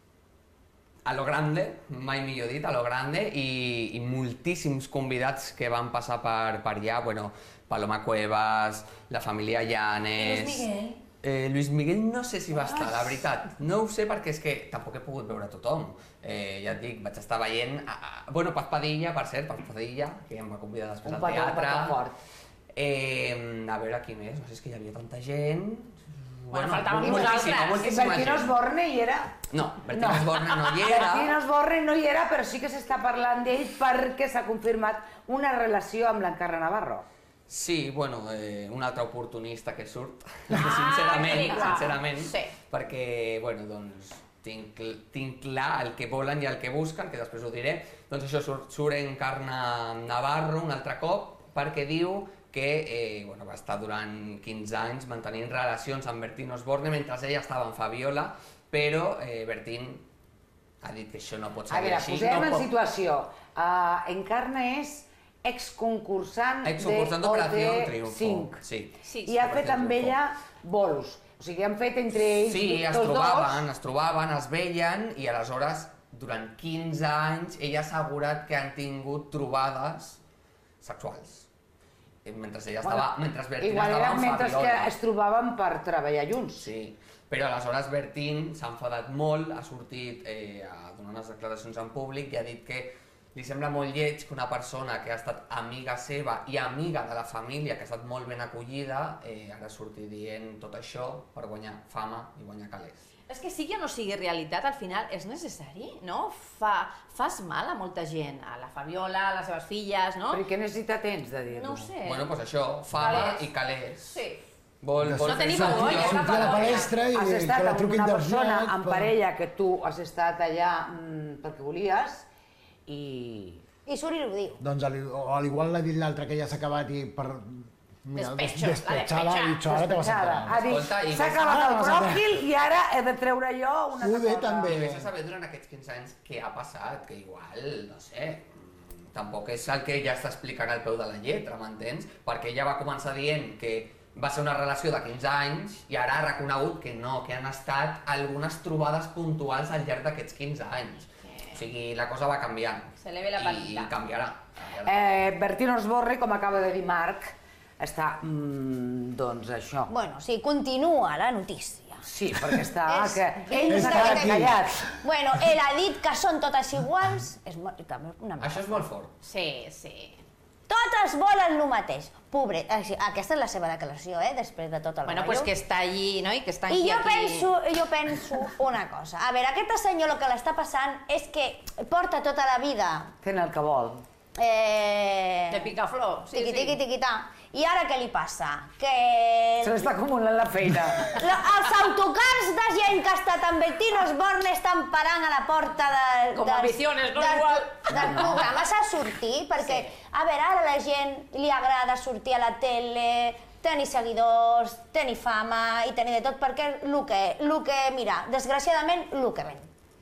a lo grande, mai millor dit, a lo grande, i, i moltíssims convidats que van passar per, per allà, bueno, Paloma Cuevas, la família Llanes... Luis Miguel? Eh, Luis Miguel no sé si va estar, la veritat. No ho sé perquè és que tampoc he pogut veure tothom. Eh, ja et dic, vaig estar veient... A, a, bueno, Paz Padilla, per cert, Paz Padilla, que em va convidar després Un al petó, un teatre. petó fort. Eh, a veure qui més, no sé, és que hi havia tanta gent... Bueno, faltàvem moltíssima, nosaltres. moltíssima Bertino gent. Osborne hi era? No, Bertino Osborne no hi era. Bertino Osborne no hi era, però sí que s'està parlant d'ell perquè s'ha confirmat una relació amb l'Encarna Navarro. Sí, bueno, eh, un altre oportunista que surt, Ah, sincerament, que clar. sincerament, Sí. perquè, bueno, doncs, tinc, tinc clar el que volen i el que busquen, que després ho diré. Doncs això, surt, surt Encarna Navarro un altre cop, perquè diu que eh, bueno, va estar durant quinze anys mantenint relacions amb Bertino Osborne mentre ella estava amb Fabiola, però eh, Bertín ha dit que això no pot A seguir veure, així. posem no en pot... situació. Uh, Encarna és exconcursant Exconcursant de d'Operació O T Triunfo. cinc. Sí. Sí, I ha Operació fet amb Triunfo. ella bolos. O sigui, han fet entre ells Sí, es tots trobaven, dos. es trobaven, es veien i aleshores durant quinze anys ella ha assegurat que han tingut trobades sexuals. mentre ella estava, mentre Bertín igual estava era amb mentre que Fabiola. es trobaven per treballar junts. Sí, però aleshores Bertín s'ha enfadat molt, ha sortit eh, a donar unes declaracions en públic i ha dit que li sembla molt lleig que una persona que ha estat amiga seva i amiga de la família, que ha estat molt ben acollida, eh, ara surti dient tot això per guanyar fama i guanyar calés. És que sigui o no sigui realitat, al final és necessari, no? Fa, fas mal a molta gent, a la Fabiola, a les seves filles, no? Però què necessitat tens de dir-ho? No ho sé. Bueno, doncs això, fama Calés. i calés. Sí. Vol, vol No tenim fer vergonya, sortir- cap a la palestra i Has que estat la amb truquin una del persona joc, en per- parella que tu has estat allà mm, perquè volies i... I surt i ho diu. Doncs al, o al igual l'ha dit l'altre que ja s'ha acabat i per... Mira, des- Despecho, la despetxada, despetxada. i això ara te vas Despetxada. enterar. Ha dit, Escolta, i s'ha vés- acabat el Ah, vas a bròquil i ara he de treure jo una Ho bé, cosa. també. I vés a saber durant aquests quinze anys què ha passat, que igual, no sé, mm, tampoc és el que ja està explicant al peu de la lletra, m'entens? Perquè ella va començar dient que va ser una relació de quinze anys i ara ha reconegut que no, que han estat algunes trobades puntuals al llarg d'aquests quinze anys. O sigui, la cosa va canviant. Se le ve la I patita. canviarà. Eh, Bertín Osborne, com acaba de dir Marc, està, mm, doncs això. Bueno, sí, continua la notícia. Sí, perquè està... És- que ell és s'ha que- quedat callat. Bueno, ell ha dit que són totes iguals. És molt, també una Això és molt fort. Sí, sí. Totes volen el mateix. Pobre, aquesta és la seva declaració, eh, després de tot el Bueno, rotllo. pues que està allí, no? I que està I aquí, jo aquí. penso, jo penso una cosa. A veure, aquesta senyor el que l'està passant és que porta tota la vida Fent el que vol. eh... De picaflor, sí, tiqui, sí. tiqui, tiqui, ta. I ara què li passa? Que... Se l'està acumulant la feina. La, els autocars de gent que ha estat amb Bertín Osborne estan parant a la porta de, Com dels- ambiciones, no del, igual. del programa a sortir, perquè, Sí. a veure, ara a la gent li agrada sortir a la tele, tenir seguidors, tenir fama i tenir de tot, perquè el que, el que, mira, desgraciadament, el que ven.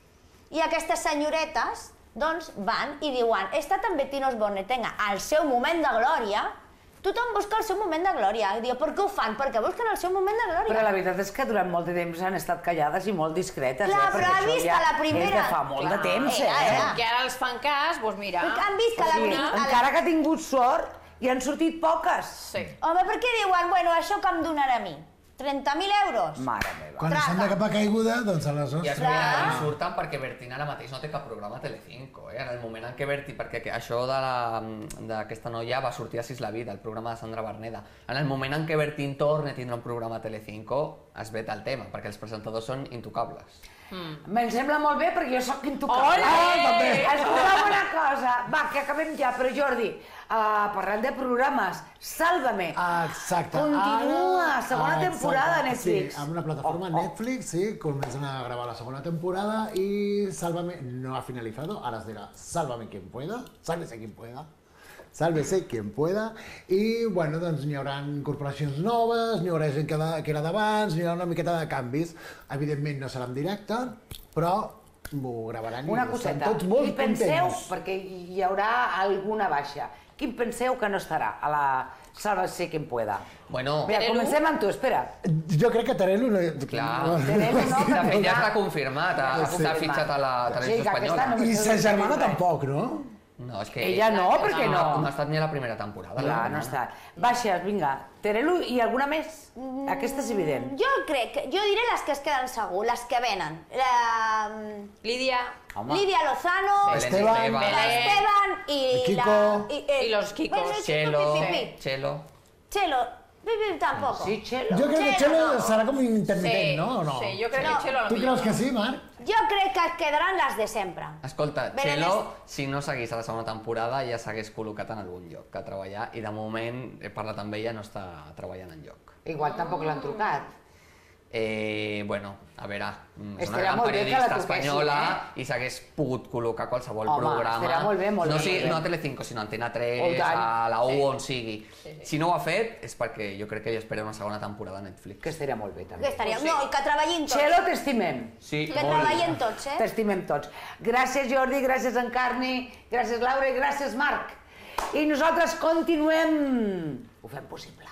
I aquestes senyoretes, doncs, van i diuen, he estat amb Bertín Osborne, tenga el seu moment de glòria. Tothom busca el seu moment de glòria. I diu, per què ho fan? Perquè busquen el seu moment de glòria. Però la veritat és que durant molt de temps han estat callades i molt discretes, Clar, eh? però Perquè ha això vist ja a la primera- és de fa molt de Clar, temps, era, eh? era. Que ara els fan cas, doncs mira. Han vist que O la sigui, primera... encara que ha tingut sort, hi han sortit poques. Sí. Home, per què diuen, bueno, això que em donarà a mi? trenta mil euros? Mare meva. Quan estan de cap a caiguda, doncs aleshores... I es mira, i surten perquè Bertín ara mateix no té cap programa a Telecinco, eh? En el moment en què Bertín, perquè que això de la- d'aquesta noia va sortir a Sis la vida, el programa de Sandra Berneda. En el moment en què Bertín torna a tindre un programa a Telecinco, es veta el tema, perquè els presentadors són intocables. Mm. Me'n sembla molt bé perquè jo sóc intocable. Ole! Ah, també. Escolta'm una cosa. Va, que acabem ja, però Jordi, uh, parlant de programes, Sálvame. Exacte. Continua, Ara- segona exacte, temporada a Netflix. Sí, amb una plataforma Oh, oh. Netflix, sí, comencen a grabar la segona temporada y Sálvame no ha finalizado, ahora será Sálvame quien pueda, sálvese quien pueda. Sálvese quien pueda. I, bueno, doncs n'hi haurà incorporacions noves, n'hi haurà gent que, de, que era d'abans, n'hi haurà una miqueta de canvis. Evidentment no serà en directe, però m'ho gravaran Una i coseta. estan tots molt Qui penseu, contents. perquè hi haurà alguna baixa, qui penseu que no estarà a la Sálvese quien pueda? Bueno, Mira, comencem amb tu, espera. Jo crec que Terelu no... clar, Terelu no, de perquè fet ja ja- està confirmat, ha, Sí. s'ha fitxat a la televisió Sí, que aquesta espanyola. només I té sa dos germana capítols. tampoc, no? No, és que Ella no, per què no? No ha estat ni a la primera temporada. la Clar, no germana. està. Baixes, vinga. Terelu i alguna més? Aquesta és evident. Jo crec, que- jo diré les que es queden segur, les que venen. La... Lídia. Home. Lídia Lozano, Belén Esteban. Esteban, la Esteban y El Kiko. la... Y, eh, Y los Kikos. bueno, el Chelo, Kiko, pi, pi, pi. Chelo. Chelo, pi, pi, tampoco. Sí, Chelo. Jo crec que Chelo, Chelo no. serà com intermitent, Sí, no? O no? sí, jo crec No. que Chelo a lo Tu millor. creus que sí, Marc? Jo crec que quedaran les de sempre. Escolta, Belén Chelo, si no seguís a la segona temporada, ja s'hagués col·locat en algun lloc a treballar i de moment, he parlat amb ella, no està treballant en lloc. Igual tampoc l'han trucat. Eh, bueno, a veure, mm, és una Estarà gran molt bé que la periodista truquessin, espanyola i s'hagués pogut col·locar a qualsevol Home, programa. estarà molt bé, molt no, bé, sí, molt bé. no a Telecinco, sinó a Antena Oh, tres, i tant. a la U, Sí. on sigui. Si no ho ha fet, és perquè jo crec que ella espera una segona temporada a Netflix. Que estaria molt bé, també. Que estaria... No, i que treballin tots. Xelo, t'estimem. Sí, Que molt. treballin tots, eh? T'estimem tots. Gràcies, Jordi, gràcies, Encarni, gràcies, Laura, i gràcies, Marc. I nosaltres continuem... Ho fem possible.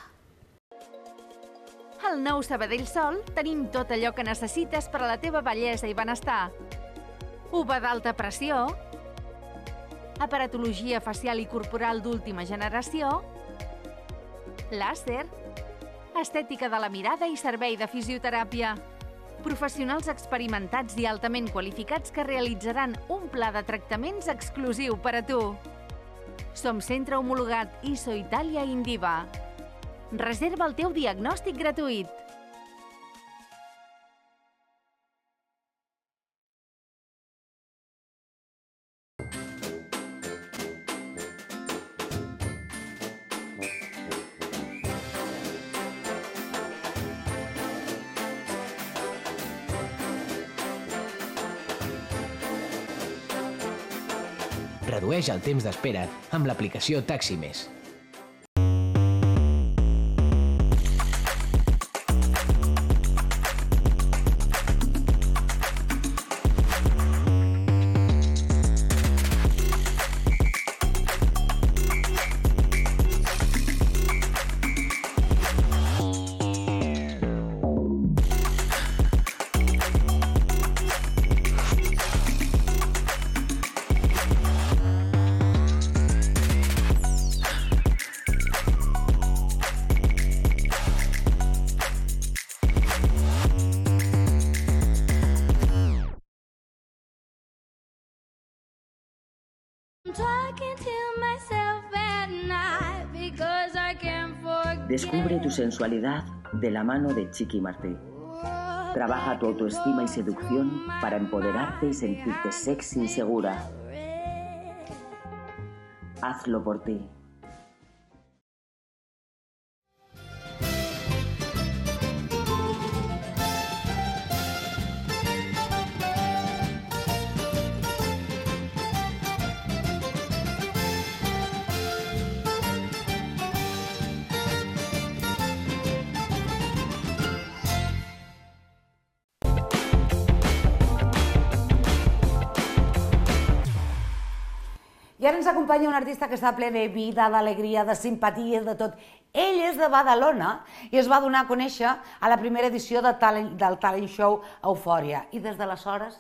Al nou Sabadell Sol tenim tot allò que necessites per a la teva bellesa i benestar. U V A d'alta pressió, aparatologia facial i corporal d'última generació, làser, estètica de la mirada i servei de fisioteràpia. Professionals experimentats i altament qualificats que realitzaran un pla de tractaments exclusiu per a tu. Som centre homologat I S O Italia Indiva. Reserva el teu diagnòstic gratuït. Redueix el temps d'espera amb l'aplicació Taxi Més. Descubre tu sensualidad de la mano de Chiqui Martí. Trabaja tu autoestima y seducción para empoderarte y sentirte sexy y segura. Hazlo por ti. I ara ens acompanya un artista que està ple de vida, d'alegria, de simpatia, de tot. Ell és de Badalona i es va donar a conèixer a la primera edició de talent, del talent show Eufòria. I des d'aleshores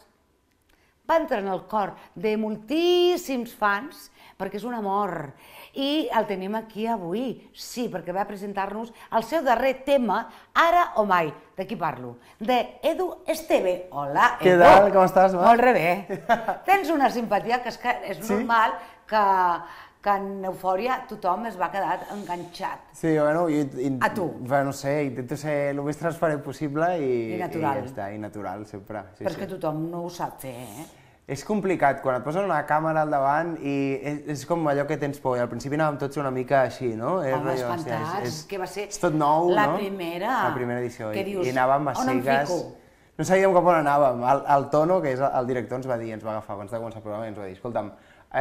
va entrar en el cor de moltíssims fans perquè és un amor. I el tenim aquí avui, sí, perquè va presentar-nos el seu darrer tema, Ara o mai. De qui parlo? De Edu Esteve. Hola, Edu. Què tal? Com estàs, Mar? Molt bé. Tens una simpatia que és, que és normal que, que en Eufòria tothom es va quedar enganxat. Sí, bueno, i, i, a tu. Bueno, no sé, intento ser el més transparent possible i, I natural. I ja està, i natural, sempre. Sí, Però és sí. que tothom no ho sap fer, eh? És complicat, quan et posen una càmera al davant i és, és com allò que tens por, i al principi anàvem tots una mica així, no? És Home, allò, espantats, és, és que va ser és tot nou, la no? primera. La primera edició, que i, dius, i anàvem a on em cegues. fico? No sabíem cap on anàvem. El, el Tono, que és el director, ens va dir, ens va agafar abans de començar el programa i ens va dir, escolta'm,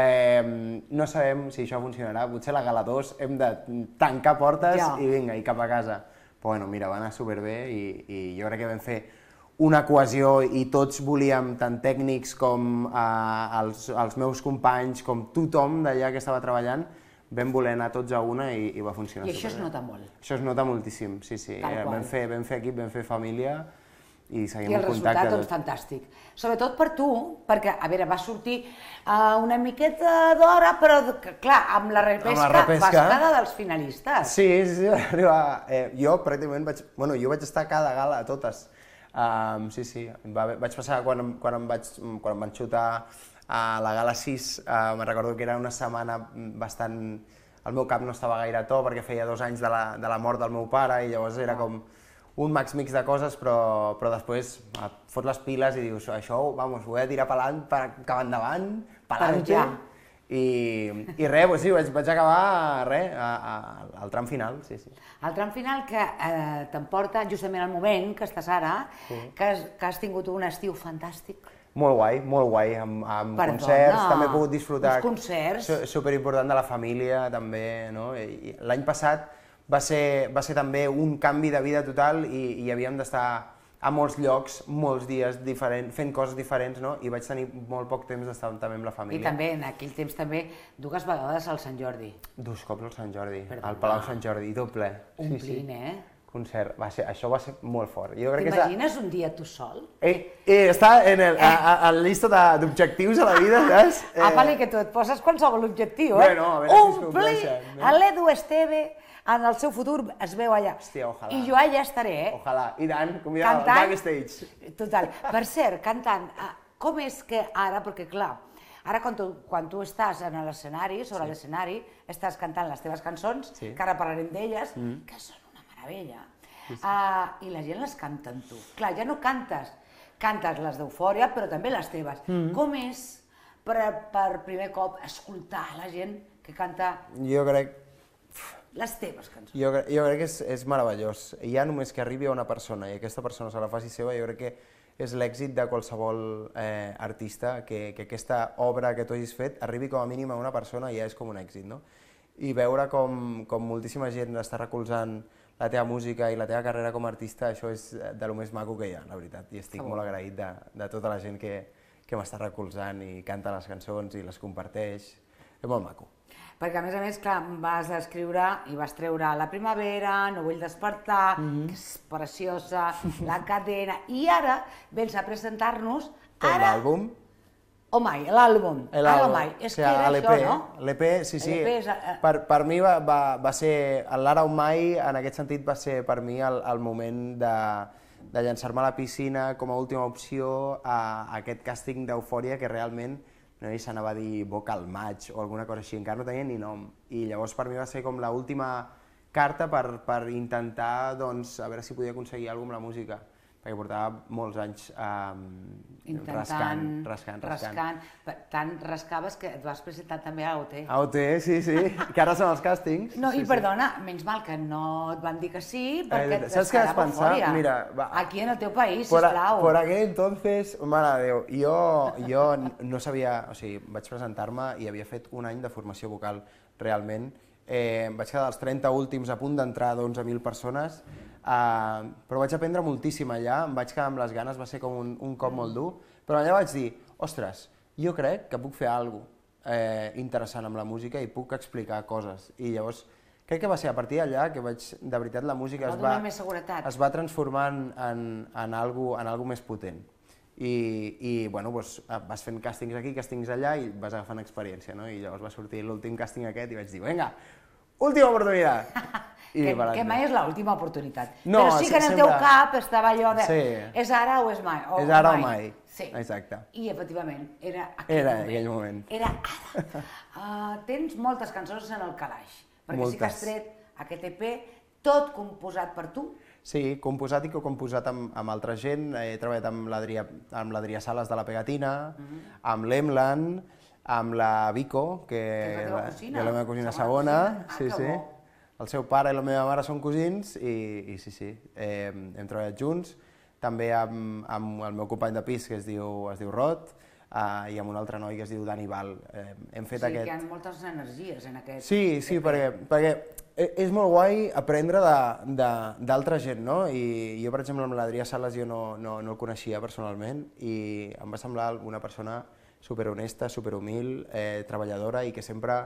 eh, no sabem si això funcionarà, potser la gala dos hem de tancar portes Ja. i vinga, i cap a casa. Però bueno, mira, va anar superbé i, i jo crec que vam fer una cohesió i tots volíem, tant tècnics com eh, els, els meus companys, com tothom d'allà que estava treballant, vam voler anar tots a una i, i va funcionar I això superbé. es nota molt. Això es nota moltíssim, sí, sí. Tal Eh, qual. vam, fer, vam fer equip, vam fer família i seguim I el en resultat, contacte. doncs, fantàstic. Sobretot per tu, perquè, a veure, va sortir uh, una miqueta d'hora, però, que, clar, amb la repesca, Amb la repesca. vas quedar dels finalistes. Sí, sí, va arribar... Eh, jo pràcticament vaig... Bueno, jo vaig estar a cada gala, a totes. Um, sí, sí, va, vaig passar quan, em- quan, em vaig, quan em van xutar a la gala sis, uh, me'n recordo que era una setmana bastant... El meu cap no estava gaire a to perquè feia dos anys de la, de la mort del meu pare i llavors era com un max mix de coses, però, però després et fots les piles i dius, això, vamos, ho he de tirar pelant, per, cap endavant, pelante. ja. I, i res, pues sí, vaig, vaig acabar res, a, a, al tram final, sí, sí. El tram final que eh, t'emporta justament al moment que estàs ara, Sí. que, has, que has tingut un estiu fantàstic. Molt guai, molt guai, amb, amb Perdona, concerts, també he pogut disfrutar... uns concerts. su- Superimportant de la família, també, no? I- i L'any passat va ser, va ser també un canvi de vida total i, i havíem d'estar a molts llocs, molts dies diferents, fent coses diferents, no? I vaig tenir molt poc temps d'estar també amb la família. I també, en aquell temps també, dues vegades al Sant Jordi. Dos cops al Sant Jordi, Perdona. al Palau Sant Jordi, doble. Omplint, eh? concert. Va ser, això va ser molt fort. Jo crec que és... T'imagines un dia tu sol? Eh, eh, està en el, a, a, a la llista de- d'objectius a la vida, saps? Eh, Apa-li, que tu et poses qualsevol objectiu, eh? Bueno, a veure si es Omplir compleixen, no? a l'Edu Esteve en el seu futur es veu allà. Hòstia, ojalà. I jo allà estaré, eh? Ojalà. I tant, convidar al Cantant. backstage. Total. Per cert, cantant, ah, com és que ara, perquè clar, ara quan tu, quan tu estàs en l'escenari, sobre Sí. l'escenari, estàs cantant les teves cançons, Sí. que ara parlarem d'elles, Mm. que són una meravella. Sí, sí. Uh, I la gent les canta amb tu. Clar, ja no cantes, cantes les d'Eufòria, però també les teves. Mm. Com és per, per primer cop escoltar la gent que canta Jo crec, les teves cançons? jo, cre- jo crec que és, és meravellós. Ja només que arribi a una persona i aquesta persona se la faci seva, jo crec que és l'èxit de qualsevol eh, artista, que, que aquesta obra que tu hagis fet arribi com a mínim a una persona ja és com un èxit, no? I veure com, com moltíssima gent està recolzant la teva música i la teva carrera com a artista, això és de lo més maco que hi ha, la veritat. I estic Segur. molt agraït de, de tota la gent que, que m'està recolzant i canta les cançons i les comparteix. És molt maco. Perquè a més a més, clar, vas escriure i vas treure La primavera, No vull despertar, Mhm. que és preciosa, La cadena, i ara vens a presentar-nos Tot ara l'àlbum. Oh My, l'àlbum. El Ah, álbum, oh My. És o sea, que era l'E P, això, no? L'E P, sí, sí. L'E P és, eh, Per, per mi va, va, va ser, l'Ara on Mai, en aquest sentit, va ser per mi el, el moment de, de llançar-me a la piscina com a última opció a, a aquest càsting d'Eufòria que realment no hi s'anava a dir Vocal Match o alguna cosa així, encara no tenia ni nom. I llavors per mi va ser com l'última carta per, per intentar, doncs, a veure si podia aconseguir alguna cosa amb la música, perquè portava molts anys um, intentant, rascant, rascant, rascant. rascant. Tant rascaves que et vas presentar també a O T. A O T, sí, sí, que ara són els càstings. No, sí, i perdona, menys mal que no et van dir que sí, perquè Eh, et saps què vas quedava pensar? Eufòria. Mira, va. Aquí en el teu país, Por, a- sisplau. por aquell entonces, mare de Déu, jo, jo no sabia, o sigui, vaig presentar-me i havia fet un any de formació vocal, realment. Eh, em vaig quedar dels trenta últims a punt d'entrar d'onze mil persones, eh, però vaig aprendre moltíssim allà, em vaig quedar amb les ganes, va ser com un, un cop molt dur, però allà vaig dir, ostres, jo crec que puc fer alguna cosa eh, interessant amb la música i puc explicar coses. I llavors, crec que va ser a partir d'allà que vaig, de veritat, la música Va es va, donar més seguretat. es va transformar en, en, en, algo, en algo més potent. I, i bueno, doncs, vas fent càstings aquí, càstings allà i vas agafant experiència, no? I llavors va sortir l'últim càsting aquest i vaig dir, vinga, última oportunitat! I Que, per que mai és l'última oportunitat. No, Però sí que en el sempre- teu cap estava allò de... Sí. És ara o és mai? O És ara o mai. Sí. Exacte. I efectivament, era aquell Era moment. aquell moment. Era ara. Uh, tens moltes cançons en el calaix, perquè sí que has Moltes. tret aquest E P, tot composat per tu. Sí, composat i co-composat amb, amb altra gent. He treballat amb l'Adrià amb l'Adrià Sales de la Pegatina, Mhm. amb l'Emlan, amb la Vico, que, Que és la teva la- cosina. que és la meva cosina Segona segona. cosina. Ah, Sí, que sí. bo. El seu pare i la meva mare són cosins i, i sí, sí, eh, hem treballat junts. També amb, amb el meu company de pis, que es diu, es diu Rod, eh, i amb un altre noi que es diu Dani Val. Eh, hem fet o sigui aquest... que hi ha moltes energies en aquest... Sí, sí, perquè, perquè e- és molt guai aprendre de- de- d'altra gent, no? I jo, per exemple, amb l'Adrià Sales jo no, no, no el coneixia personalment i em va semblar una persona superhonesta, superhumil, eh, treballadora i que sempre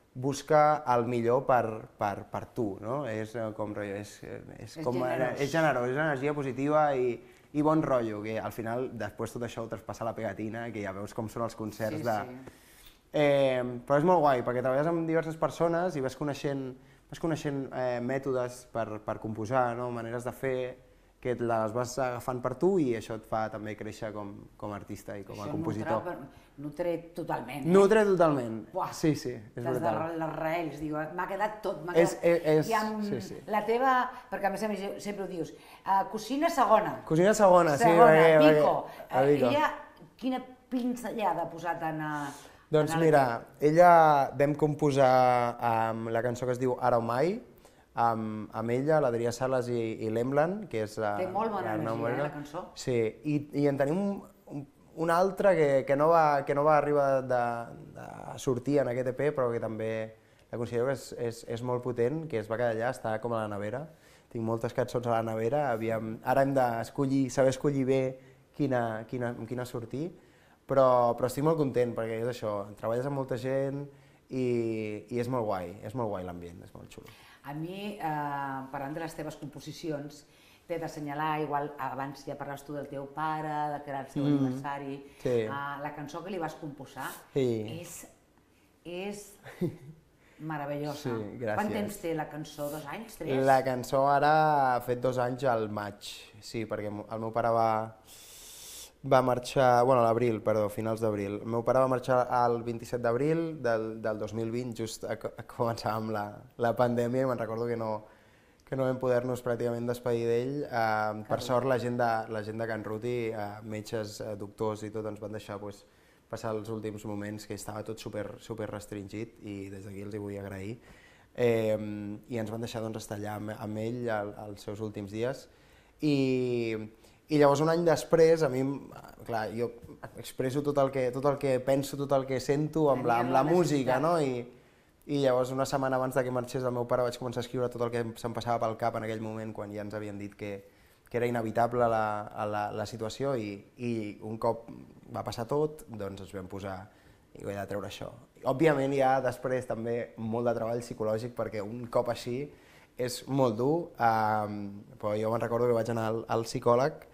busca el millor per, per, per tu, no? És eh, com rotllo, és, és, És com, generós. és generós, és energia positiva i, i bon rotllo, que al final després tot això ho traspassa a la Pegatina, que ja veus com són els concerts Sí, de... sí. Eh, però és molt guai, perquè treballes amb diverses persones i vas coneixent, vas coneixent eh, mètodes per, per composar, no? Maneres de fer, que les vas agafant per tu i això et fa també créixer com, com a artista i com a Això compositor. nutre, nutre totalment. Eh? Nutre totalment, Buah, sí, sí, és les, brutal. de, les raels, diu, m'ha quedat tot, m'ha És- quedat... és- I amb sí, sí. la teva, perquè a més a més sempre ho dius, uh, cosina segona. Cosina segona, sí, segona, perquè- Vico. perquè- a Eh, Vico. Ella, quina pinzellada ha posat en... Uh, Doncs en el- mira, ella vam composar um, la cançó que es diu Ara o Mai, amb, amb ella, l'Adrià Sales i, i l'Emlan, que és la... Té molt bona l'Arnau energia, Moreno. eh, la cançó. Sí, i, i en tenim un, un, un altre que, que, no va, que no va arribar de, de sortir en aquest E P, però que també la considero que és, és, és molt potent, que es va quedar allà, està com a la nevera. Tinc moltes cançons a la nevera, aviam, ara hem d'escollir, saber escollir bé quina, quina, quina sortir, però, però estic molt content, perquè és això, treballes amb molta gent i, i és molt guai, és molt guai l'ambient, és molt xulo. A mi, eh, parlant de les teves composicions, t'he d'assenyalar, igual abans ja parles tu del teu pare, que era el seu Mm, aniversari, sí. eh, la cançó que li vas composar Sí. és, és meravellosa. Sí, gràcies. Quant temps té la cançó? Dos anys? Tres? La cançó ara ha fet dos anys al maig, sí, perquè el meu pare va, va marxar, bueno, a l'abril, perdó, finals d'abril. El meu pare va marxar el vint-i-set d'abril del, del dos mil vint, just a, a començar amb la, la pandèmia, i me'n recordo que no, que no vam poder-nos pràcticament despedir d'ell. Eh, per sort, la gent de, la gent de Can Ruti, eh, metges, eh, doctors i tot, ens van deixar pues, passar els últims moments, que estava tot super, super restringit, i des d'aquí els hi vull agrair. Eh, I ens van deixar doncs, estar allà amb, amb ell al, als seus últims dies. I, I llavors, un any després, a mi, clar, jo expresso tot el que, tot el que penso, tot el que sento amb la, amb la música, no? I, I llavors, una setmana abans de que marxés el meu pare, vaig començar a escriure tot el que se'm passava pel cap en aquell moment, quan ja ens havien dit que, que era inevitable la, la, la situació, i, i un cop va passar tot, doncs ens vam posar i vaig de treure això. Òbviament hi ha després també molt de treball psicològic, perquè un cop així és molt dur, eh, però jo me'n recordo que vaig anar al, al psicòleg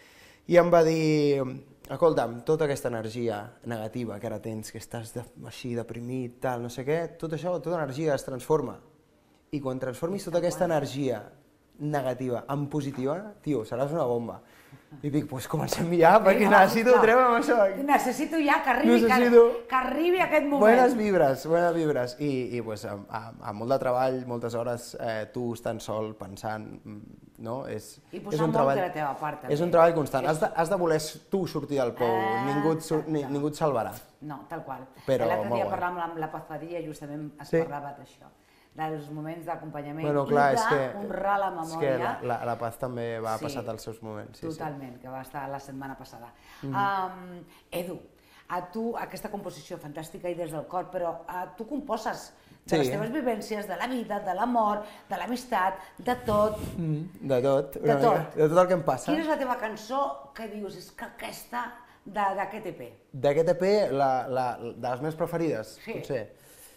i em va dir: escolta'm, tota aquesta energia negativa que ara tens, que estàs de, així deprimit, tal, no sé què, tot això, tota energia es transforma. I quan transformis tota aquesta energia negativa en positiva, tio, seràs una bomba. I dic, doncs comencem ja, perquè necessito treure'm això. Necessito ja que arribi, Necessito... que, que arribi aquest moment. Buenas vibres, buenas vibres. I, i pues, amb, amb molt de treball, moltes hores, eh, tu estant sol, pensant, no? És, I posar és un molt treball, de la teva part, també. és un treball constant. És... Has, de, has de voler tu sortir del pou, Eh, ningú, et, sur- ni, ningú et salvarà. No, tal qual. Però L'altre molt dia guai. parlàvem amb la Pazadilla, justament es Sí. parlava d'això, dels moments d'acompanyament Bueno, clar, i és que, d'honrar la és que memòria. la, la, la Paz també va Sí, passar els seus moments. Sí, Totalment, que va estar la setmana passada. Mhm. um, Edu, a tu aquesta composició fantàstica i des del cor, però a tu composes de Sí. les teves vivències, de la vida, de l'amor, de l'amistat, de tot. Mm, de tot, De una tot. mica, de tot el que em passa. Quina és la teva cançó que dius, és que aquesta d'aquest E P? D'aquest E P, la, la, de les meves preferides, Sí. potser.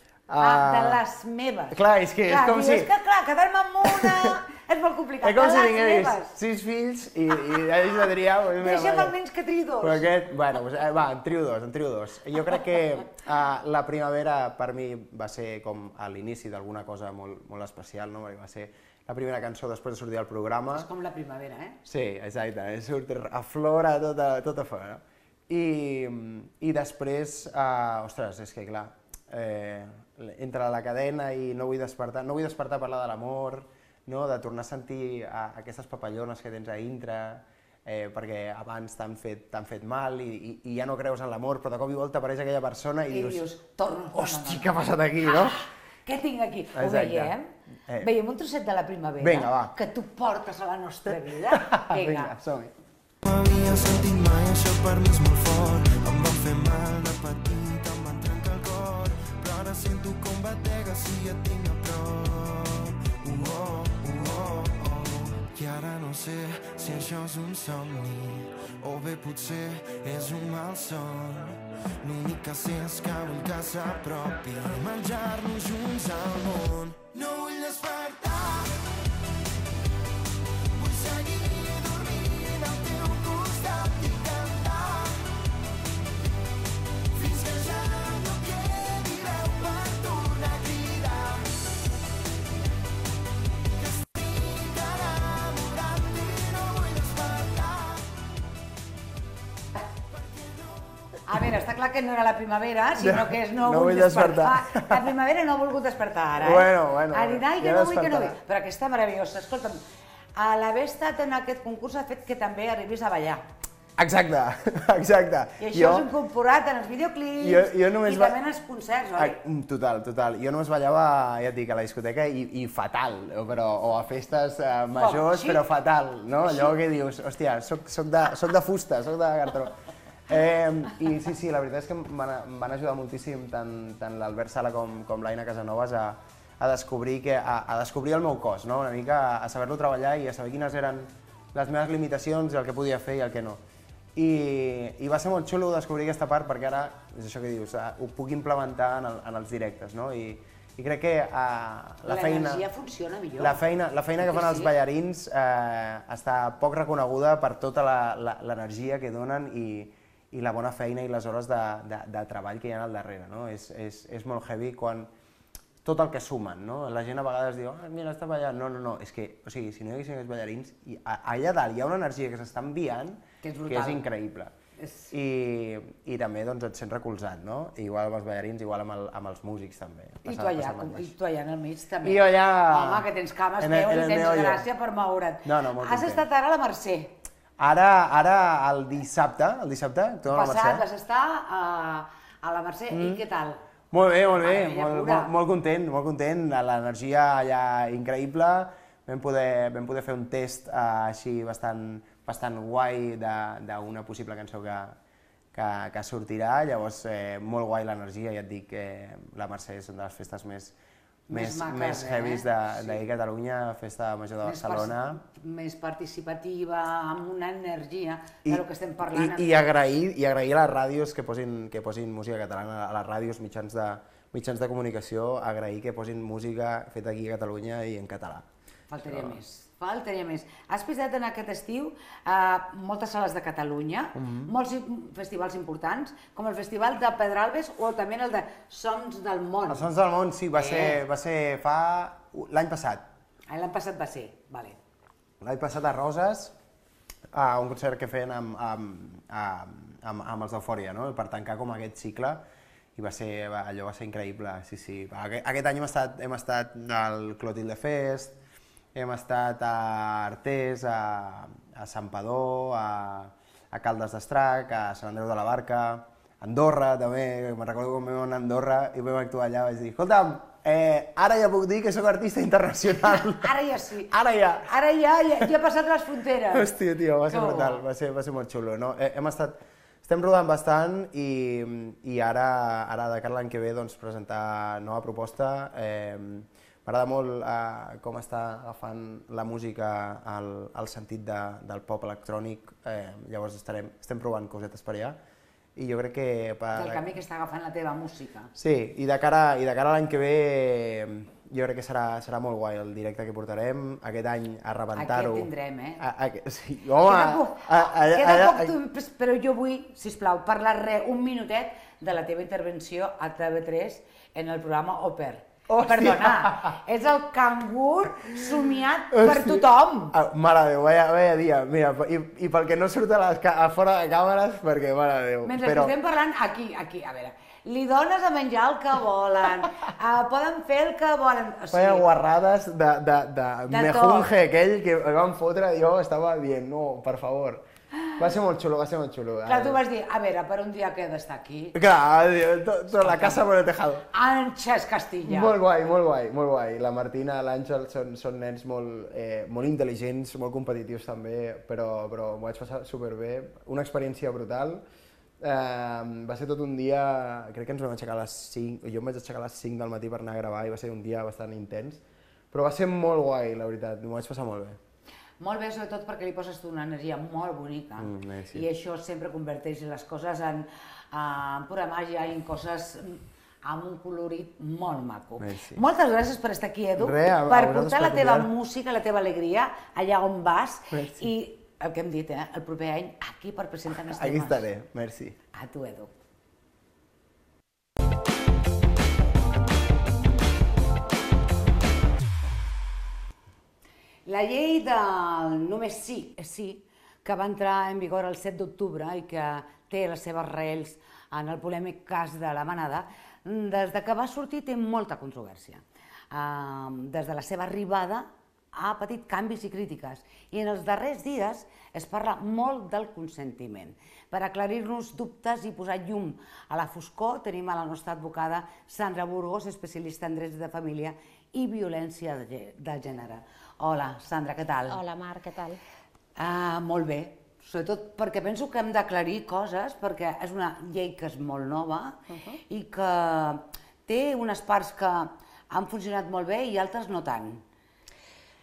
Ah, de Ah, les meves. Clar, és que és Clar, com diu, si... És que clar, quedar-me amb una és molt complicat. És com de si les tingués meves. sis fills i, i ells de triar... Pues, mira, Deixa'm mira. almenys que triï dos. Però aquest, bueno, pues, eh, va, en trio dos, en trio dos. Jo crec que uh, la primavera per mi va ser com a l'inici d'alguna cosa molt, molt especial, no? Perquè va ser la primera cançó després de sortir al programa. És com la primavera, eh? Sí, exacte, eh? surt, aflora tot a, tot a fora. I, i després, uh, ostres, és que clar, eh, entre la cadena i no vull despertar, no vull despertar a parlar de l'amor, no? De tornar a sentir a, aquestes papallones que tens a dintre, eh, perquè abans t'han fet, t'han fet mal i, i, i ja no creus en l'amor, però de cop i volta apareix aquella persona i, I dius, dius, torno. hosti, què ha passat aquí, no? Què tinc aquí? Ho Exacte. veiem? Eh. Veiem un trosset de la primavera Vinga, va. que tu portes a la nostra vida? Vinga. Vinga, som-hi. No havia sentit mai això, per mi és molt fort. Em va fer mal de petit, em van trencar el cor, però ara sento com batega si et tinc a prop. Uh, oh, uh, oh, oh. I ara no sé si això és un somni o bé potser és un malson. L'únic que sé és que vull que s'apropi i menjar-nos junts al món. No vull despertar, vull seguir dormint al teu costat i cantar fins que ja no quedi veu per tornar a cridar. Que estic enamorat i no vull despertar. A veure, està clar que no era la primavera, sinó que és no, No vull vull despertar. despertar. La primavera no ha volgut despertar ara, eh? Bueno, bueno, Ha dit, ai, que ja no vull, que no vull. despertarà. Però aquesta meravellosa, escolta'm, a l'haver estat en aquest concurs ha fet que també arribis a ballar. Exacte, exacte. I això és incorporat en els videoclips jo, jo només i va- també en els concerts, oi? Ah, Total, total. Jo només ballava, ja et dic, a la discoteca i, i fatal, o, però, o a festes eh, majors, així? però fatal, no? Així? Allò que dius, hòstia, soc, soc, de, soc de fusta, soc de cartró. Eh, I sí, sí, la veritat és que em van, em van ajudar moltíssim tant, tant l'Albert Sala com, com l'Aina Casanovas a, a, descobrir que, a, a descobrir el meu cos, no? Una mica a, a saber-lo treballar i a saber quines eren les meves limitacions, el que podia fer i el que no. I, i va ser molt xulo descobrir aquesta part perquè ara, és això que dius, ho puc implementar en, el, en els directes, no? I, i crec que uh, la feina... L'energia funciona millor. La feina, la feina que fan els ballarins eh, està poc reconeguda per tota l'energia que donen i, i la bona feina i les hores de, de, de treball que hi ha al darrere, no? És, és, és molt heavy quan tot el que sumen, no? La gent a vegades diu, ah, mira, està ballant. No, no, no, és que, o sigui, si no hi haguessin aquests ballarins, i allà dalt hi ha una energia que s'està enviant que és, que és increïble. És... I, I també doncs, et sents recolzat, no? Igual amb els ballarins, igual amb, el, amb els músics també. I tu allà, com, i tu allà en el mig també. I allà... Home, que tens cames, veu, i tens gràcia per moure't. No, no, molt Has content. estat ara a la Mercè. Ara, ara el dissabte, el dissabte, tu a la Mercè. Passat, vas estar a, a la Mercè, mm. i què tal? Molt bé, molt bé, molt, molt, molt content, molt content, l'energia allà increïble, vam poder, vam poder fer un test uh, així bastant, bastant guai d'una possible cançó que, que, que sortirà, llavors eh, molt guai l'energia, ja et dic que la Mercè és una de les festes més, més, maques, més eh? heavies d'aquí sí. Catalunya, festa major de Barcelona. Més, més participativa, amb una energia I, de lo que estem parlant. I, i, agrair, I agrair a les ràdios que posin, que posin música catalana, a les ràdios, mitjans de, mitjans de comunicació, agrair que posin música feta aquí a Catalunya i en català. Faltaria Això... més. Faltaria més. Has pisat en aquest estiu a moltes sales de Catalunya, mm-hmm. molts festivals importants, com el Festival de Pedralbes o també el de Sons del Món. Els Sons del Món, sí, va, eh. ser, va ser fa... l'any passat. L'any passat va ser, vale. L'any passat a Roses, a un concert que feien amb, amb, amb, amb els d'Eufòria, no? Per tancar com aquest cicle, i va ser, allò va ser increïble, sí, sí. Aquest, aquest any hem estat, hem estat al Clotilde Fest, hem estat a Artés, a, a Santpedor, a, a Caldes d'Estrac, a Sant Andreu de la Barca, a Andorra també, me'n recordo quan vam anar a Andorra i vam actuar allà, vaig dir, escolta'm, eh, ara ja puc dir que sóc artista internacional. Ara ja sí. Ara ja. Ara ja, ja, ja he passat les fronteres. Hòstia, tio, va ser que brutal, va ser, va ser molt xulo. No? Eh, hem estat, estem rodant bastant i, i ara, ara de cara l'any que ve, doncs, presentar nova proposta. Eh, M'agrada molt eh, com està agafant la música al, al sentit de, del pop electrònic, eh, llavors estarem, estem provant cosetes per allà i jo crec que... Per... Del canvi que està agafant la teva música. Sí, i de cara, i de cara a l'any que ve jo crec que serà, serà molt guai el directe que portarem, aquest any a rebentar-ho. Aquí et tindrem, eh? A, a, sí, home... Queda poc, a, a, queda a, a, poc tu, però jo vull, sisplau, parlar re, un minutet de la teva intervenció a T V tres en el programa Oper. Hòstia. Perdona, és el cangur somiat per tothom. Ah, mare de Déu, vaya, vaya dia. Mira, i, i pel que no surt a, les, a fora de càmeres, perquè mare de Déu. Mentre però... que estem parlant aquí, aquí, a veure, li dones a menjar el que volen, uh, poden fer el que volen. O sigui, vaya guarrades de, de, de, de mejunje tot. aquell que el van fotre, jo estava dient, no, per favor. Va ser molt xulo, va ser molt xulo. Clar, tu vas dir, a veure, per un dia que he d'estar aquí. Clar, tota la casa por el tejado. Àngels Castilla. Molt guai, molt guai, molt guai. La Martina, l'Àngel són, són nens molt, eh, molt intel·ligents, molt competitius també, però, però m'ho vaig passar superbé. Una experiència brutal. Eh, va ser tot un dia, crec que ens vam aixecar a les cinc, jo em vaig aixecar a les cinc del matí per anar a gravar i va ser un dia bastant intens, però va ser molt guai, la veritat, m'ho vaig passar molt bé. Molt bé, sobretot perquè li poses tu una energia molt bonica mm, eh, sí. i això sempre converteix les coses en, en pura màgia i en coses amb un colorit molt maco. Eh, sí. Moltes gràcies per estar aquí, Edu, Re, a, per a portar per la teva convidar. música, la teva alegria allà on vas Eh, sí. i el que hem dit, eh, el proper any aquí per presentar més Aquí temes. estaré, merci. A tu, Edu. La llei del només sí és sí, que va entrar en vigor el set d'octubre i que té les seves arrels en el polèmic cas de la Manada, des de que va sortir té molta controvèrsia. Des de la seva arribada ha patit canvis i crítiques i en els darrers dies es parla molt del consentiment. Per aclarir-nos dubtes i posar llum a la foscor tenim a la nostra advocada Sandra Burgos, especialista en drets de família i violència de gènere. Hola, Sandra, què tal? Hola, Marc, què tal? Ah, molt bé, sobretot perquè penso que hem d'aclarir coses, perquè és una llei que és molt nova uh-huh. i que té unes parts que han funcionat molt bé i altres no tant.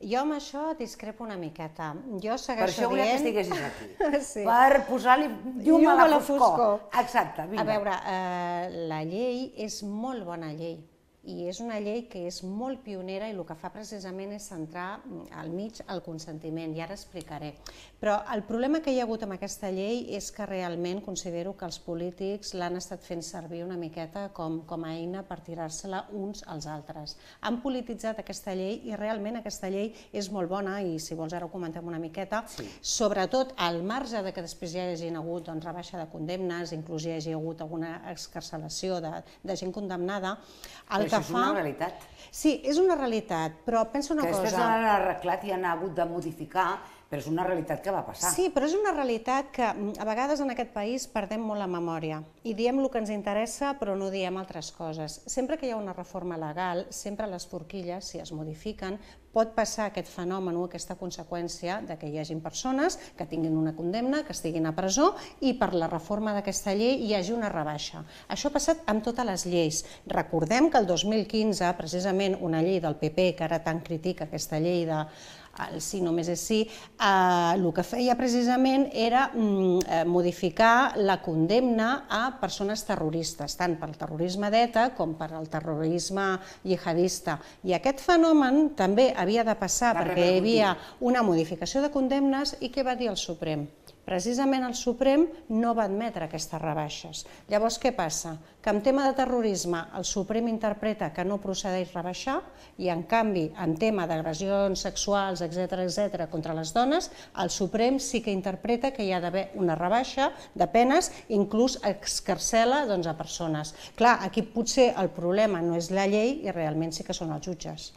Jo amb això discrepo una miqueta. Jo Per segueixo això volia que dient... estiguessis aquí. Sí. Per posar-li llum a la foscor. Exacte, vinga. A veure, eh, la llei és molt bona llei i és una llei que és molt pionera i el que fa precisament és centrar al mig el consentiment, i ara explicaré. Però el problema que hi ha hagut amb aquesta llei és que realment considero que els polítics l'han estat fent servir una miqueta com, com a eina per tirar-se-la uns als altres. Han polititzat aquesta llei i realment aquesta llei és molt bona i si vols ara ho comentem una miqueta, sí. Sobretot al marge de que després hi hagi hagut doncs, rebaixa de condemnes, inclús hi hagi hagut alguna excarcelació de, de gent condemnada, el Però això és una realitat. Sí, és una realitat, però pensa una que cosa... Que després l'han arreglat i han hagut de modificar, però és una realitat que va passar. Sí, però és una realitat que a vegades en aquest país perdem molt la memòria i diem el que ens interessa però no diem altres coses. Sempre que hi ha una reforma legal, sempre les forquilles, si es modifiquen, pot passar aquest fenomen o aquesta conseqüència de que hi hagin persones que tinguin una condemna, que estiguin a presó i per la reforma d'aquesta llei hi hagi una rebaixa. Això ha passat amb totes les lleis. Recordem que el dos mil quinze, precisament una llei del P P, que ara tant critica aquesta llei de el sí només és sí, el que feia precisament era modificar la condemna a persones terroristes, tant pel terrorisme d'ETA com per al terrorisme jihadista. I aquest fenomen també havia de passar perquè hi havia una modificació de condemnes i què va dir el Suprem? Precisament el Suprem no va admetre aquestes rebaixes. Llavors, què passa? Que en tema de terrorisme el Suprem interpreta que no procedeix rebaixar i, en canvi, en tema d'agressions sexuals, etcètera, etcètera, contra les dones, el Suprem sí que interpreta que hi ha d'haver una rebaixa de penes, inclús excarcela doncs, a persones. Clar, aquí potser el problema no és la llei i realment sí que són els jutges.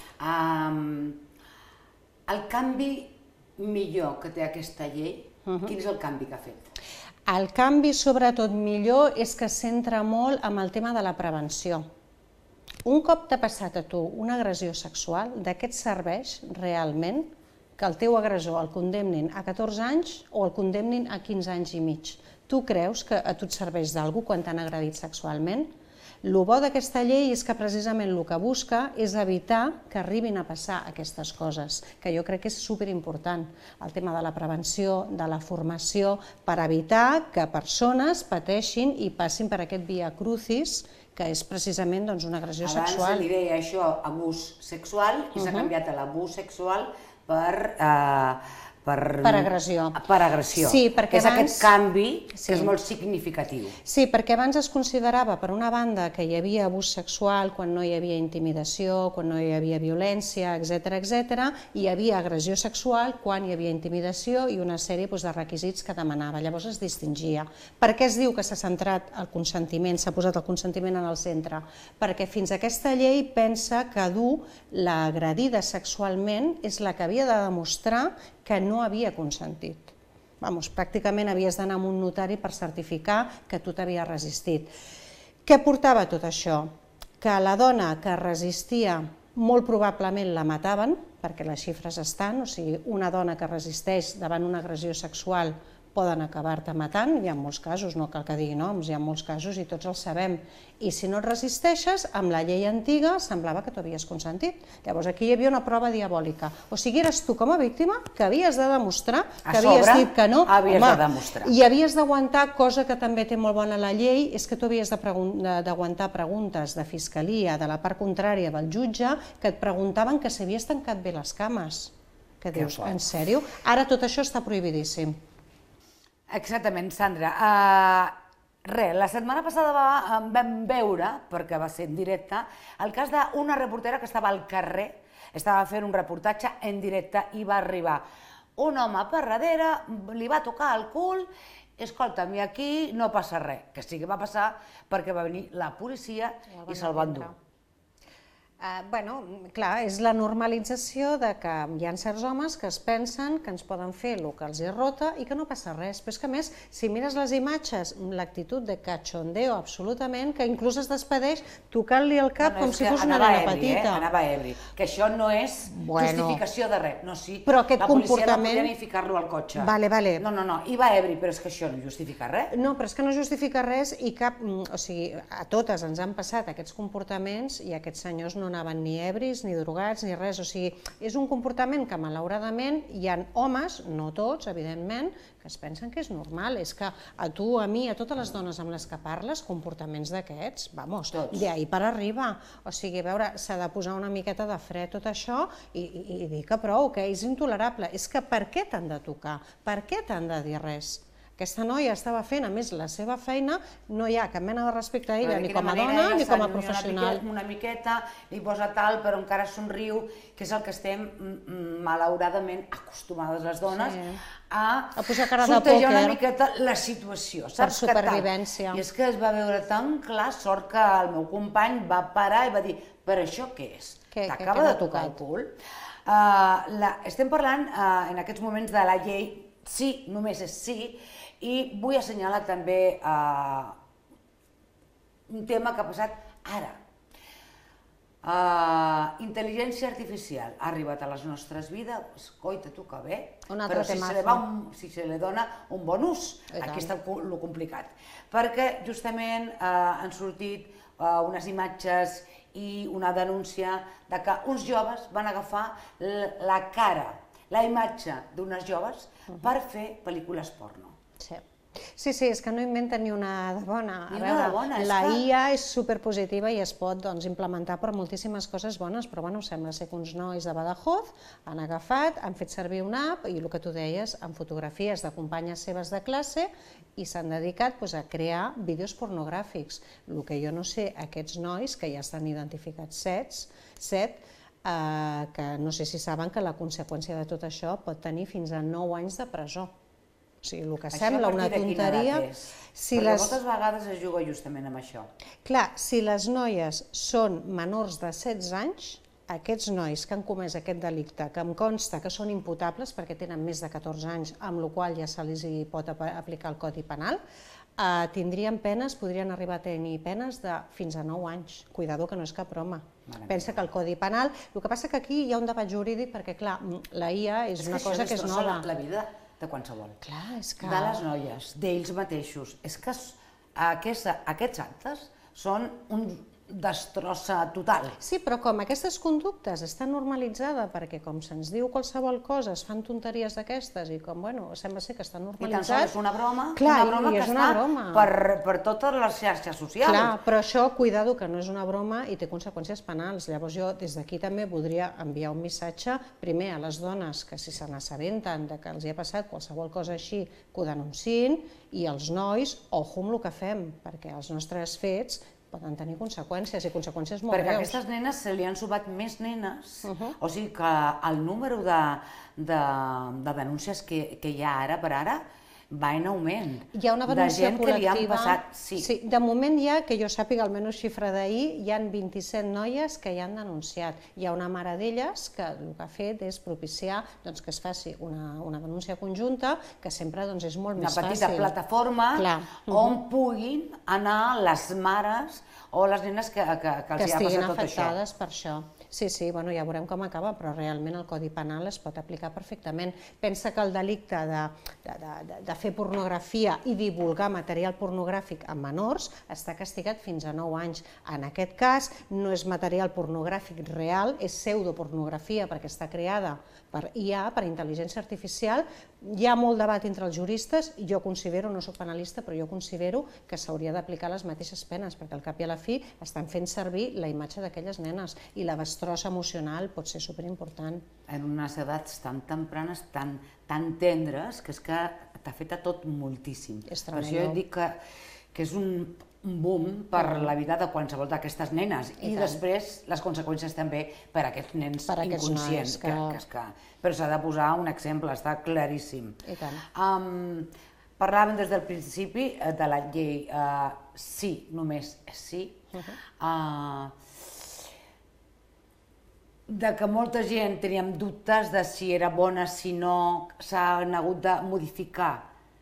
Um, el canvi millor que té aquesta llei, quin és el canvi que ha fet? El canvi, sobretot, millor és que es centra molt en el tema de la prevenció. Un cop t'ha passat a tu una agressió sexual, de què et serveix realment que el teu agressor el condemnin a catorze anys o el condemnin a quinze anys i mig? Tu creus que a tu et serveix d'algú quan t'han agredit sexualment? El bo d'aquesta llei és que precisament el que busca és evitar que arribin a passar aquestes coses, que jo crec que és superimportant, el tema de la prevenció, de la formació, per evitar que persones pateixin i passin per aquest via crucis, que és precisament una agressió sexual. Abans li deia això abús sexual i s'ha canviat a l'abús sexual per... Per agressió. Per agressió. Sí, perquè és abans... aquest canvi que és molt significatiu. Sí, perquè abans es considerava, per una banda, que hi havia abús sexual quan no hi havia intimidació, quan no hi havia violència, etcètera, etcètera, i hi havia agressió sexual quan hi havia intimidació i una sèrie de requisits que demanava. Llavors es distingia. Per què es diu que s'ha centrat el consentiment, s'ha posat el consentiment en el centre? Perquè fins a aquesta llei pensa que dur l'agredida sexualment és la que havia de demostrar que no havia consentit. Vamos, pràcticament havies d'anar a un notari per certificar que tu t'havies resistit. Què portava tot això? Que la dona que resistia molt probablement la mataven, perquè les xifres estan, o sigui, una dona que resisteix davant una agressió sexual poden acabar-te matant, hi ha molts casos, no cal que digui noms, hi ha molts casos i tots els sabem. I si no et resisteixes, amb la llei antiga semblava que tu havies consentit. Llavors aquí hi havia una prova diabòlica. O sigui, eres tu com a víctima que havies de demostrar que havies dit que no. Havies de demostrar. I havies d'aguantar, cosa que també té molt bona la llei, és que tu havies d'aguantar preguntes de fiscalia, de la part contrària del jutge, que et preguntaven que s'havies tancat bé les cames. Que dius, en sèrio? Ara tot això està prohibidíssim. Exactament, Sandra. Res, la setmana passada vam veure, perquè va ser en directe, el cas d'una reportera que estava al carrer, estava fent un reportatge en directe i va arribar un home per darrere, li va tocar el cul, escolta'm, i aquí no passa res. Que sí que va passar perquè va venir la policia i se'l va endur. Bueno, clar, és la normalització de que hi ha certs homes que es pensen que ens poden fer el que els hi rota i que no passa res. Però és que, a més, si mires les imatges, l'actitud de cachondeo absolutament, que inclús es despedeix tocant-li el cap com si fos una nena petita. Anava ebri, que això no és justificació de res. No, sí, però aquest la policia comportament... no podia ni ficar-lo al cotxe. Vale, vale. No, no, no, hi va ebri, però és que això no justifica res. No, però és que no justifica res i cap... O sigui, a totes ens han passat aquests comportaments i aquests senyors no anaven ni ebris, ni drogats, ni res. O sigui, és un comportament que malauradament hi ha homes, no tots, evidentment, que es pensen que és normal. És que a tu, a mi, a totes les dones amb les que parles, comportaments d'aquests, vamos, d'ahir per arriba. O sigui, a veure, s'ha de posar una miqueta de fre tot això i, i, i dir que prou, que és intolerable. És que per què t'han de tocar? Per què t'han de dir res? Aquesta noia estava fent, a més, la seva feina, no hi ha cap mena de respecte a ella, ni com a dona ni com a professional. Una miqueta, li posa tal, però encara somriu, que és el que estem, malauradament, acostumades les dones, a sortejar una miqueta la situació. Per supervivència. I és que es va veure tan clar, sort que el meu company va parar i va dir, però això què és? T'acaba de tocar el cul? Estem parlant en aquests moments de la llei sí, només és sí, i vull assenyalar també un tema que ha passat ara. Intel·ligència artificial ha arribat a les nostres vides, coita tu que bé, però si se li dona un bon ús, aquí està el complicat. Perquè justament han sortit unes imatges i una denúncia de que uns joves van agafar la cara, la imatge d'unes joves per fer pel·lícules porno. Sí, sí, és que no inventen ni una de bona. A veure, la I A és superpositiva i es pot implementar per moltíssimes coses bones, però bueno, sembla ser que uns nois de Badajoz han agafat, han fet servir una app i el que tu deies, amb fotografies de companyes seves de classe i s'han dedicat a crear vídeos pornogràfics. El que jo no sé, aquests nois, que ja estan identificats set, que no sé si saben que la conseqüència de tot això pot tenir fins a nou anys de presó. O sigui, el que sembla una tonteria... Perquè moltes vegades es juga justament amb això. Clar, si les noies són menors de setze anys, aquests nois que han comès aquest delicte, que em consta que són imputables perquè tenen més de catorze anys, amb la qual cosa ja se li pot aplicar el Codi Penal, tindrien penes, podrien arribar a tenir penes de fins a nou anys. Cuidado, que no és cap broma. Pensa que el Codi Penal... El que passa que aquí hi ha un debat jurídic perquè, clar, la I A és una cosa que és nova. La vida de qualsevol. Clar, és que... De les noies, d'ells mateixos. És que aquests actes són un destrossa total. Sí, però com aquestes conductes estan normalitzades, perquè com se'ns diu qualsevol cosa, es fan tonteries d'aquestes i com, bueno, sembla ser que estan normalitzats... I tan sols és una broma, una broma que està per totes les xarxes socials. Clar, però això, cuidado, que no és una broma i té conseqüències penals. Llavors jo des d'aquí també voldria enviar un missatge, primer a les dones que si se n'assabenten que els hi ha passat qualsevol cosa així, que ho denunciïn, i als nois, ojo amb el que fem, perquè els nostres fets poden tenir conseqüències, i conseqüències molt greus. Perquè a aquestes nenes se li han sumat més nenes, o sigui que el número de denúncies que hi ha ara per ara va en augment. Hi ha una denúncia col·lectiva. Sí, de moment hi ha, que jo sàpiga, almenys xifra d'ahir, hi ha vint-i-set noies que hi han denunciat. Hi ha una mare d'elles que el que ha fet és propiciar que es faci una denúncia conjunta, que sempre és molt més fàcil. Una petita plataforma on puguin anar les mares o les nenes que els hi ha passat tot això. Que estiguin afectades per això. Sí, sí, ja veurem com acaba, però realment el Codi Penal es pot aplicar perfectament. Pensa que el delicte de fer pornografia i divulgar material pornogràfic a menors està castigat fins a nou anys. En aquest cas no és material pornogràfic real, és pseudopornografia perquè està creada per I A, per intel·ligència artificial. Hi ha molt debat entre els juristes, i jo considero, no soc penalista, però jo considero que s'hauria d'aplicar les mateixes penes, perquè al cap i a la fi estan fent servir la imatge d'aquelles nenes i la destrossa emocional pot ser superimportant. En unes edats tan tempranes, tan tendres, que és que t'ha fet a tot moltíssim. Per això jo dic que és un boom per la vida de qualsevol d'aquestes nenes i després les conseqüències també per a aquests nens inconscients. Però s'ha de posar un exemple, està claríssim. Parlàvem des del principi de la llei sí, només és sí, de que molta gent teníem dubtes de si era bona, si no, s'han hagut de modificar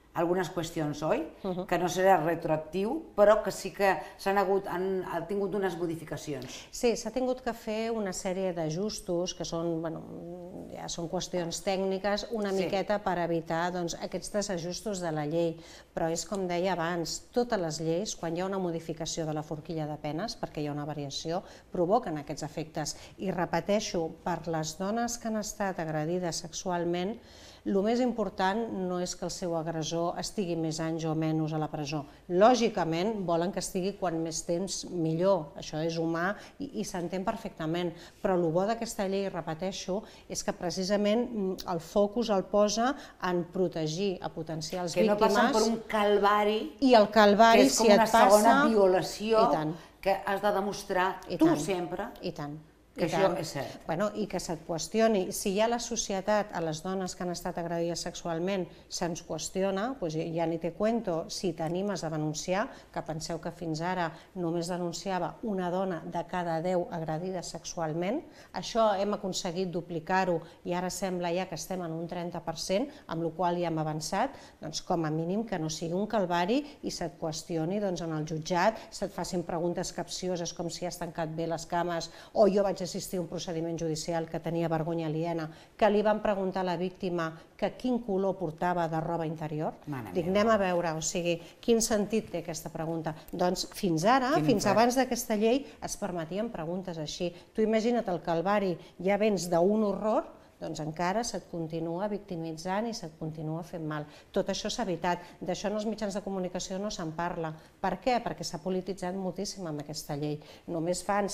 algunes qüestions, oi? Que no serà retroactiu, però que sí que s'han hagut, han tingut unes modificacions. Sí, s'ha tingut que fer una sèrie d'ajustos, que són, bueno, ja són qüestions tècniques, una miqueta per evitar aquests desajustos de la llei. Però és com deia abans, totes les lleis, quan hi ha una modificació de la forquilla de penes, perquè hi ha una variació, provoquen aquests efectes. I repeteixo, per les dones que han estat agredides sexualment, el més important no és que el seu agressor estigui més anys o menys a la presó. Lògicament, volen que estigui quan més temps millor. Això és humà i s'entén perfectament. Però el bo d'aquesta llei, repeteixo, és que precisament el focus el posa en protegir, a potenciar les víctimes. Que no passen per un calvari, i el calvari, si et passa... que és com una segona violació que has de demostrar tu sempre. I tant. Que això és cert. Bueno, i que se't qüestioni. Si ja la societat, a les dones que han estat agredides sexualment, se'ns qüestiona, doncs ja ni te cuento, si t'animes a denunciar, que penseu que fins ara només denunciava una dona de cada deu agredides sexualment, això hem aconseguit duplicar-ho i ara sembla ja que estem en un trenta per cent, amb la qual ja hem avançat, doncs com a mínim que no sigui un calvari i se't qüestioni en el jutjat, se't facin preguntes capcioses com si has tancat bé les cames o jo vaig assistir a un procediment judicial que tenia vergonya aliena, que li van preguntar a la víctima que quin color portava de roba interior. Dic, anem a veure, o sigui, quin sentit té aquesta pregunta? Doncs fins ara, fins abans d'aquesta llei, es permetien preguntes així. Tu imagina't el calvari, ja vens d'un horror, doncs encara se't continua victimitzant i se't continua fent mal. Tot això s'ha evitat. D'això en els mitjans de comunicació no se'n parla. Per què? Perquè s'ha polititzat moltíssim amb aquesta llei. Només fan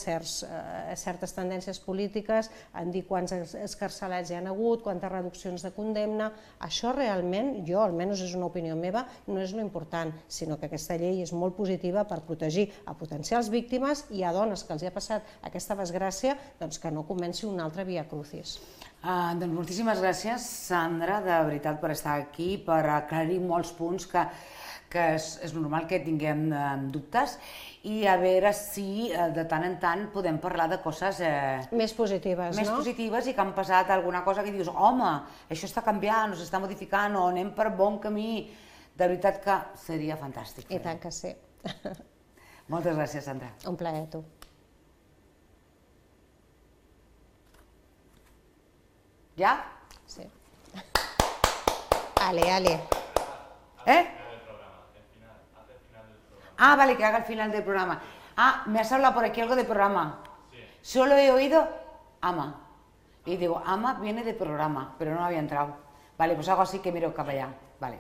certes tendències polítiques en dir quants escarcelats hi ha hagut, quantes reduccions de condemna. Això realment, jo, almenys és una opinió meva, no és l'important, sinó que aquesta llei és molt positiva per protegir a potencials víctimes i a dones que els ha passat aquesta desgràcia que no comenci una altra via crucis. Doncs moltíssimes gràcies, Sandra, de veritat, per estar aquí, per aclarir molts punts que és normal que tinguem dubtes i a veure si de tant en tant podem parlar de coses més positives, més positives i que han passat alguna cosa que dius, home, això està canviant, o s'està modificant, o anem per bon camí. De veritat que seria fantàstic. I tant que sí. Moltes gràcies, Sandra. Un plaer, tu. ¿Ya? Sí. Ale, ale. ¿Eh? Ah, vale, que haga el final del programa. Ah, me has hablado por aquí algo de programa. Sí. Solo he oído ama. Y digo, ama viene de programa, pero no había entrado. Vale, pues hago así que miro cap allà. Vale.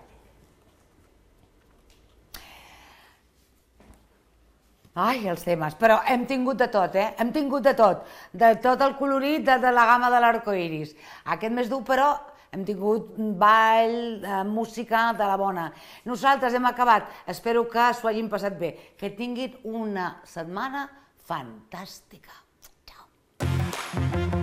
Ai, els temes, però hem tingut de tot, eh? Hem tingut de tot, de tot el colorit de la gamma de l'arcoiris. Aquest més dur, però, hem tingut ball, música de la bona. Nosaltres hem acabat, espero que s'ho hagin passat bé, que tinguin una setmana fantàstica. Ciao.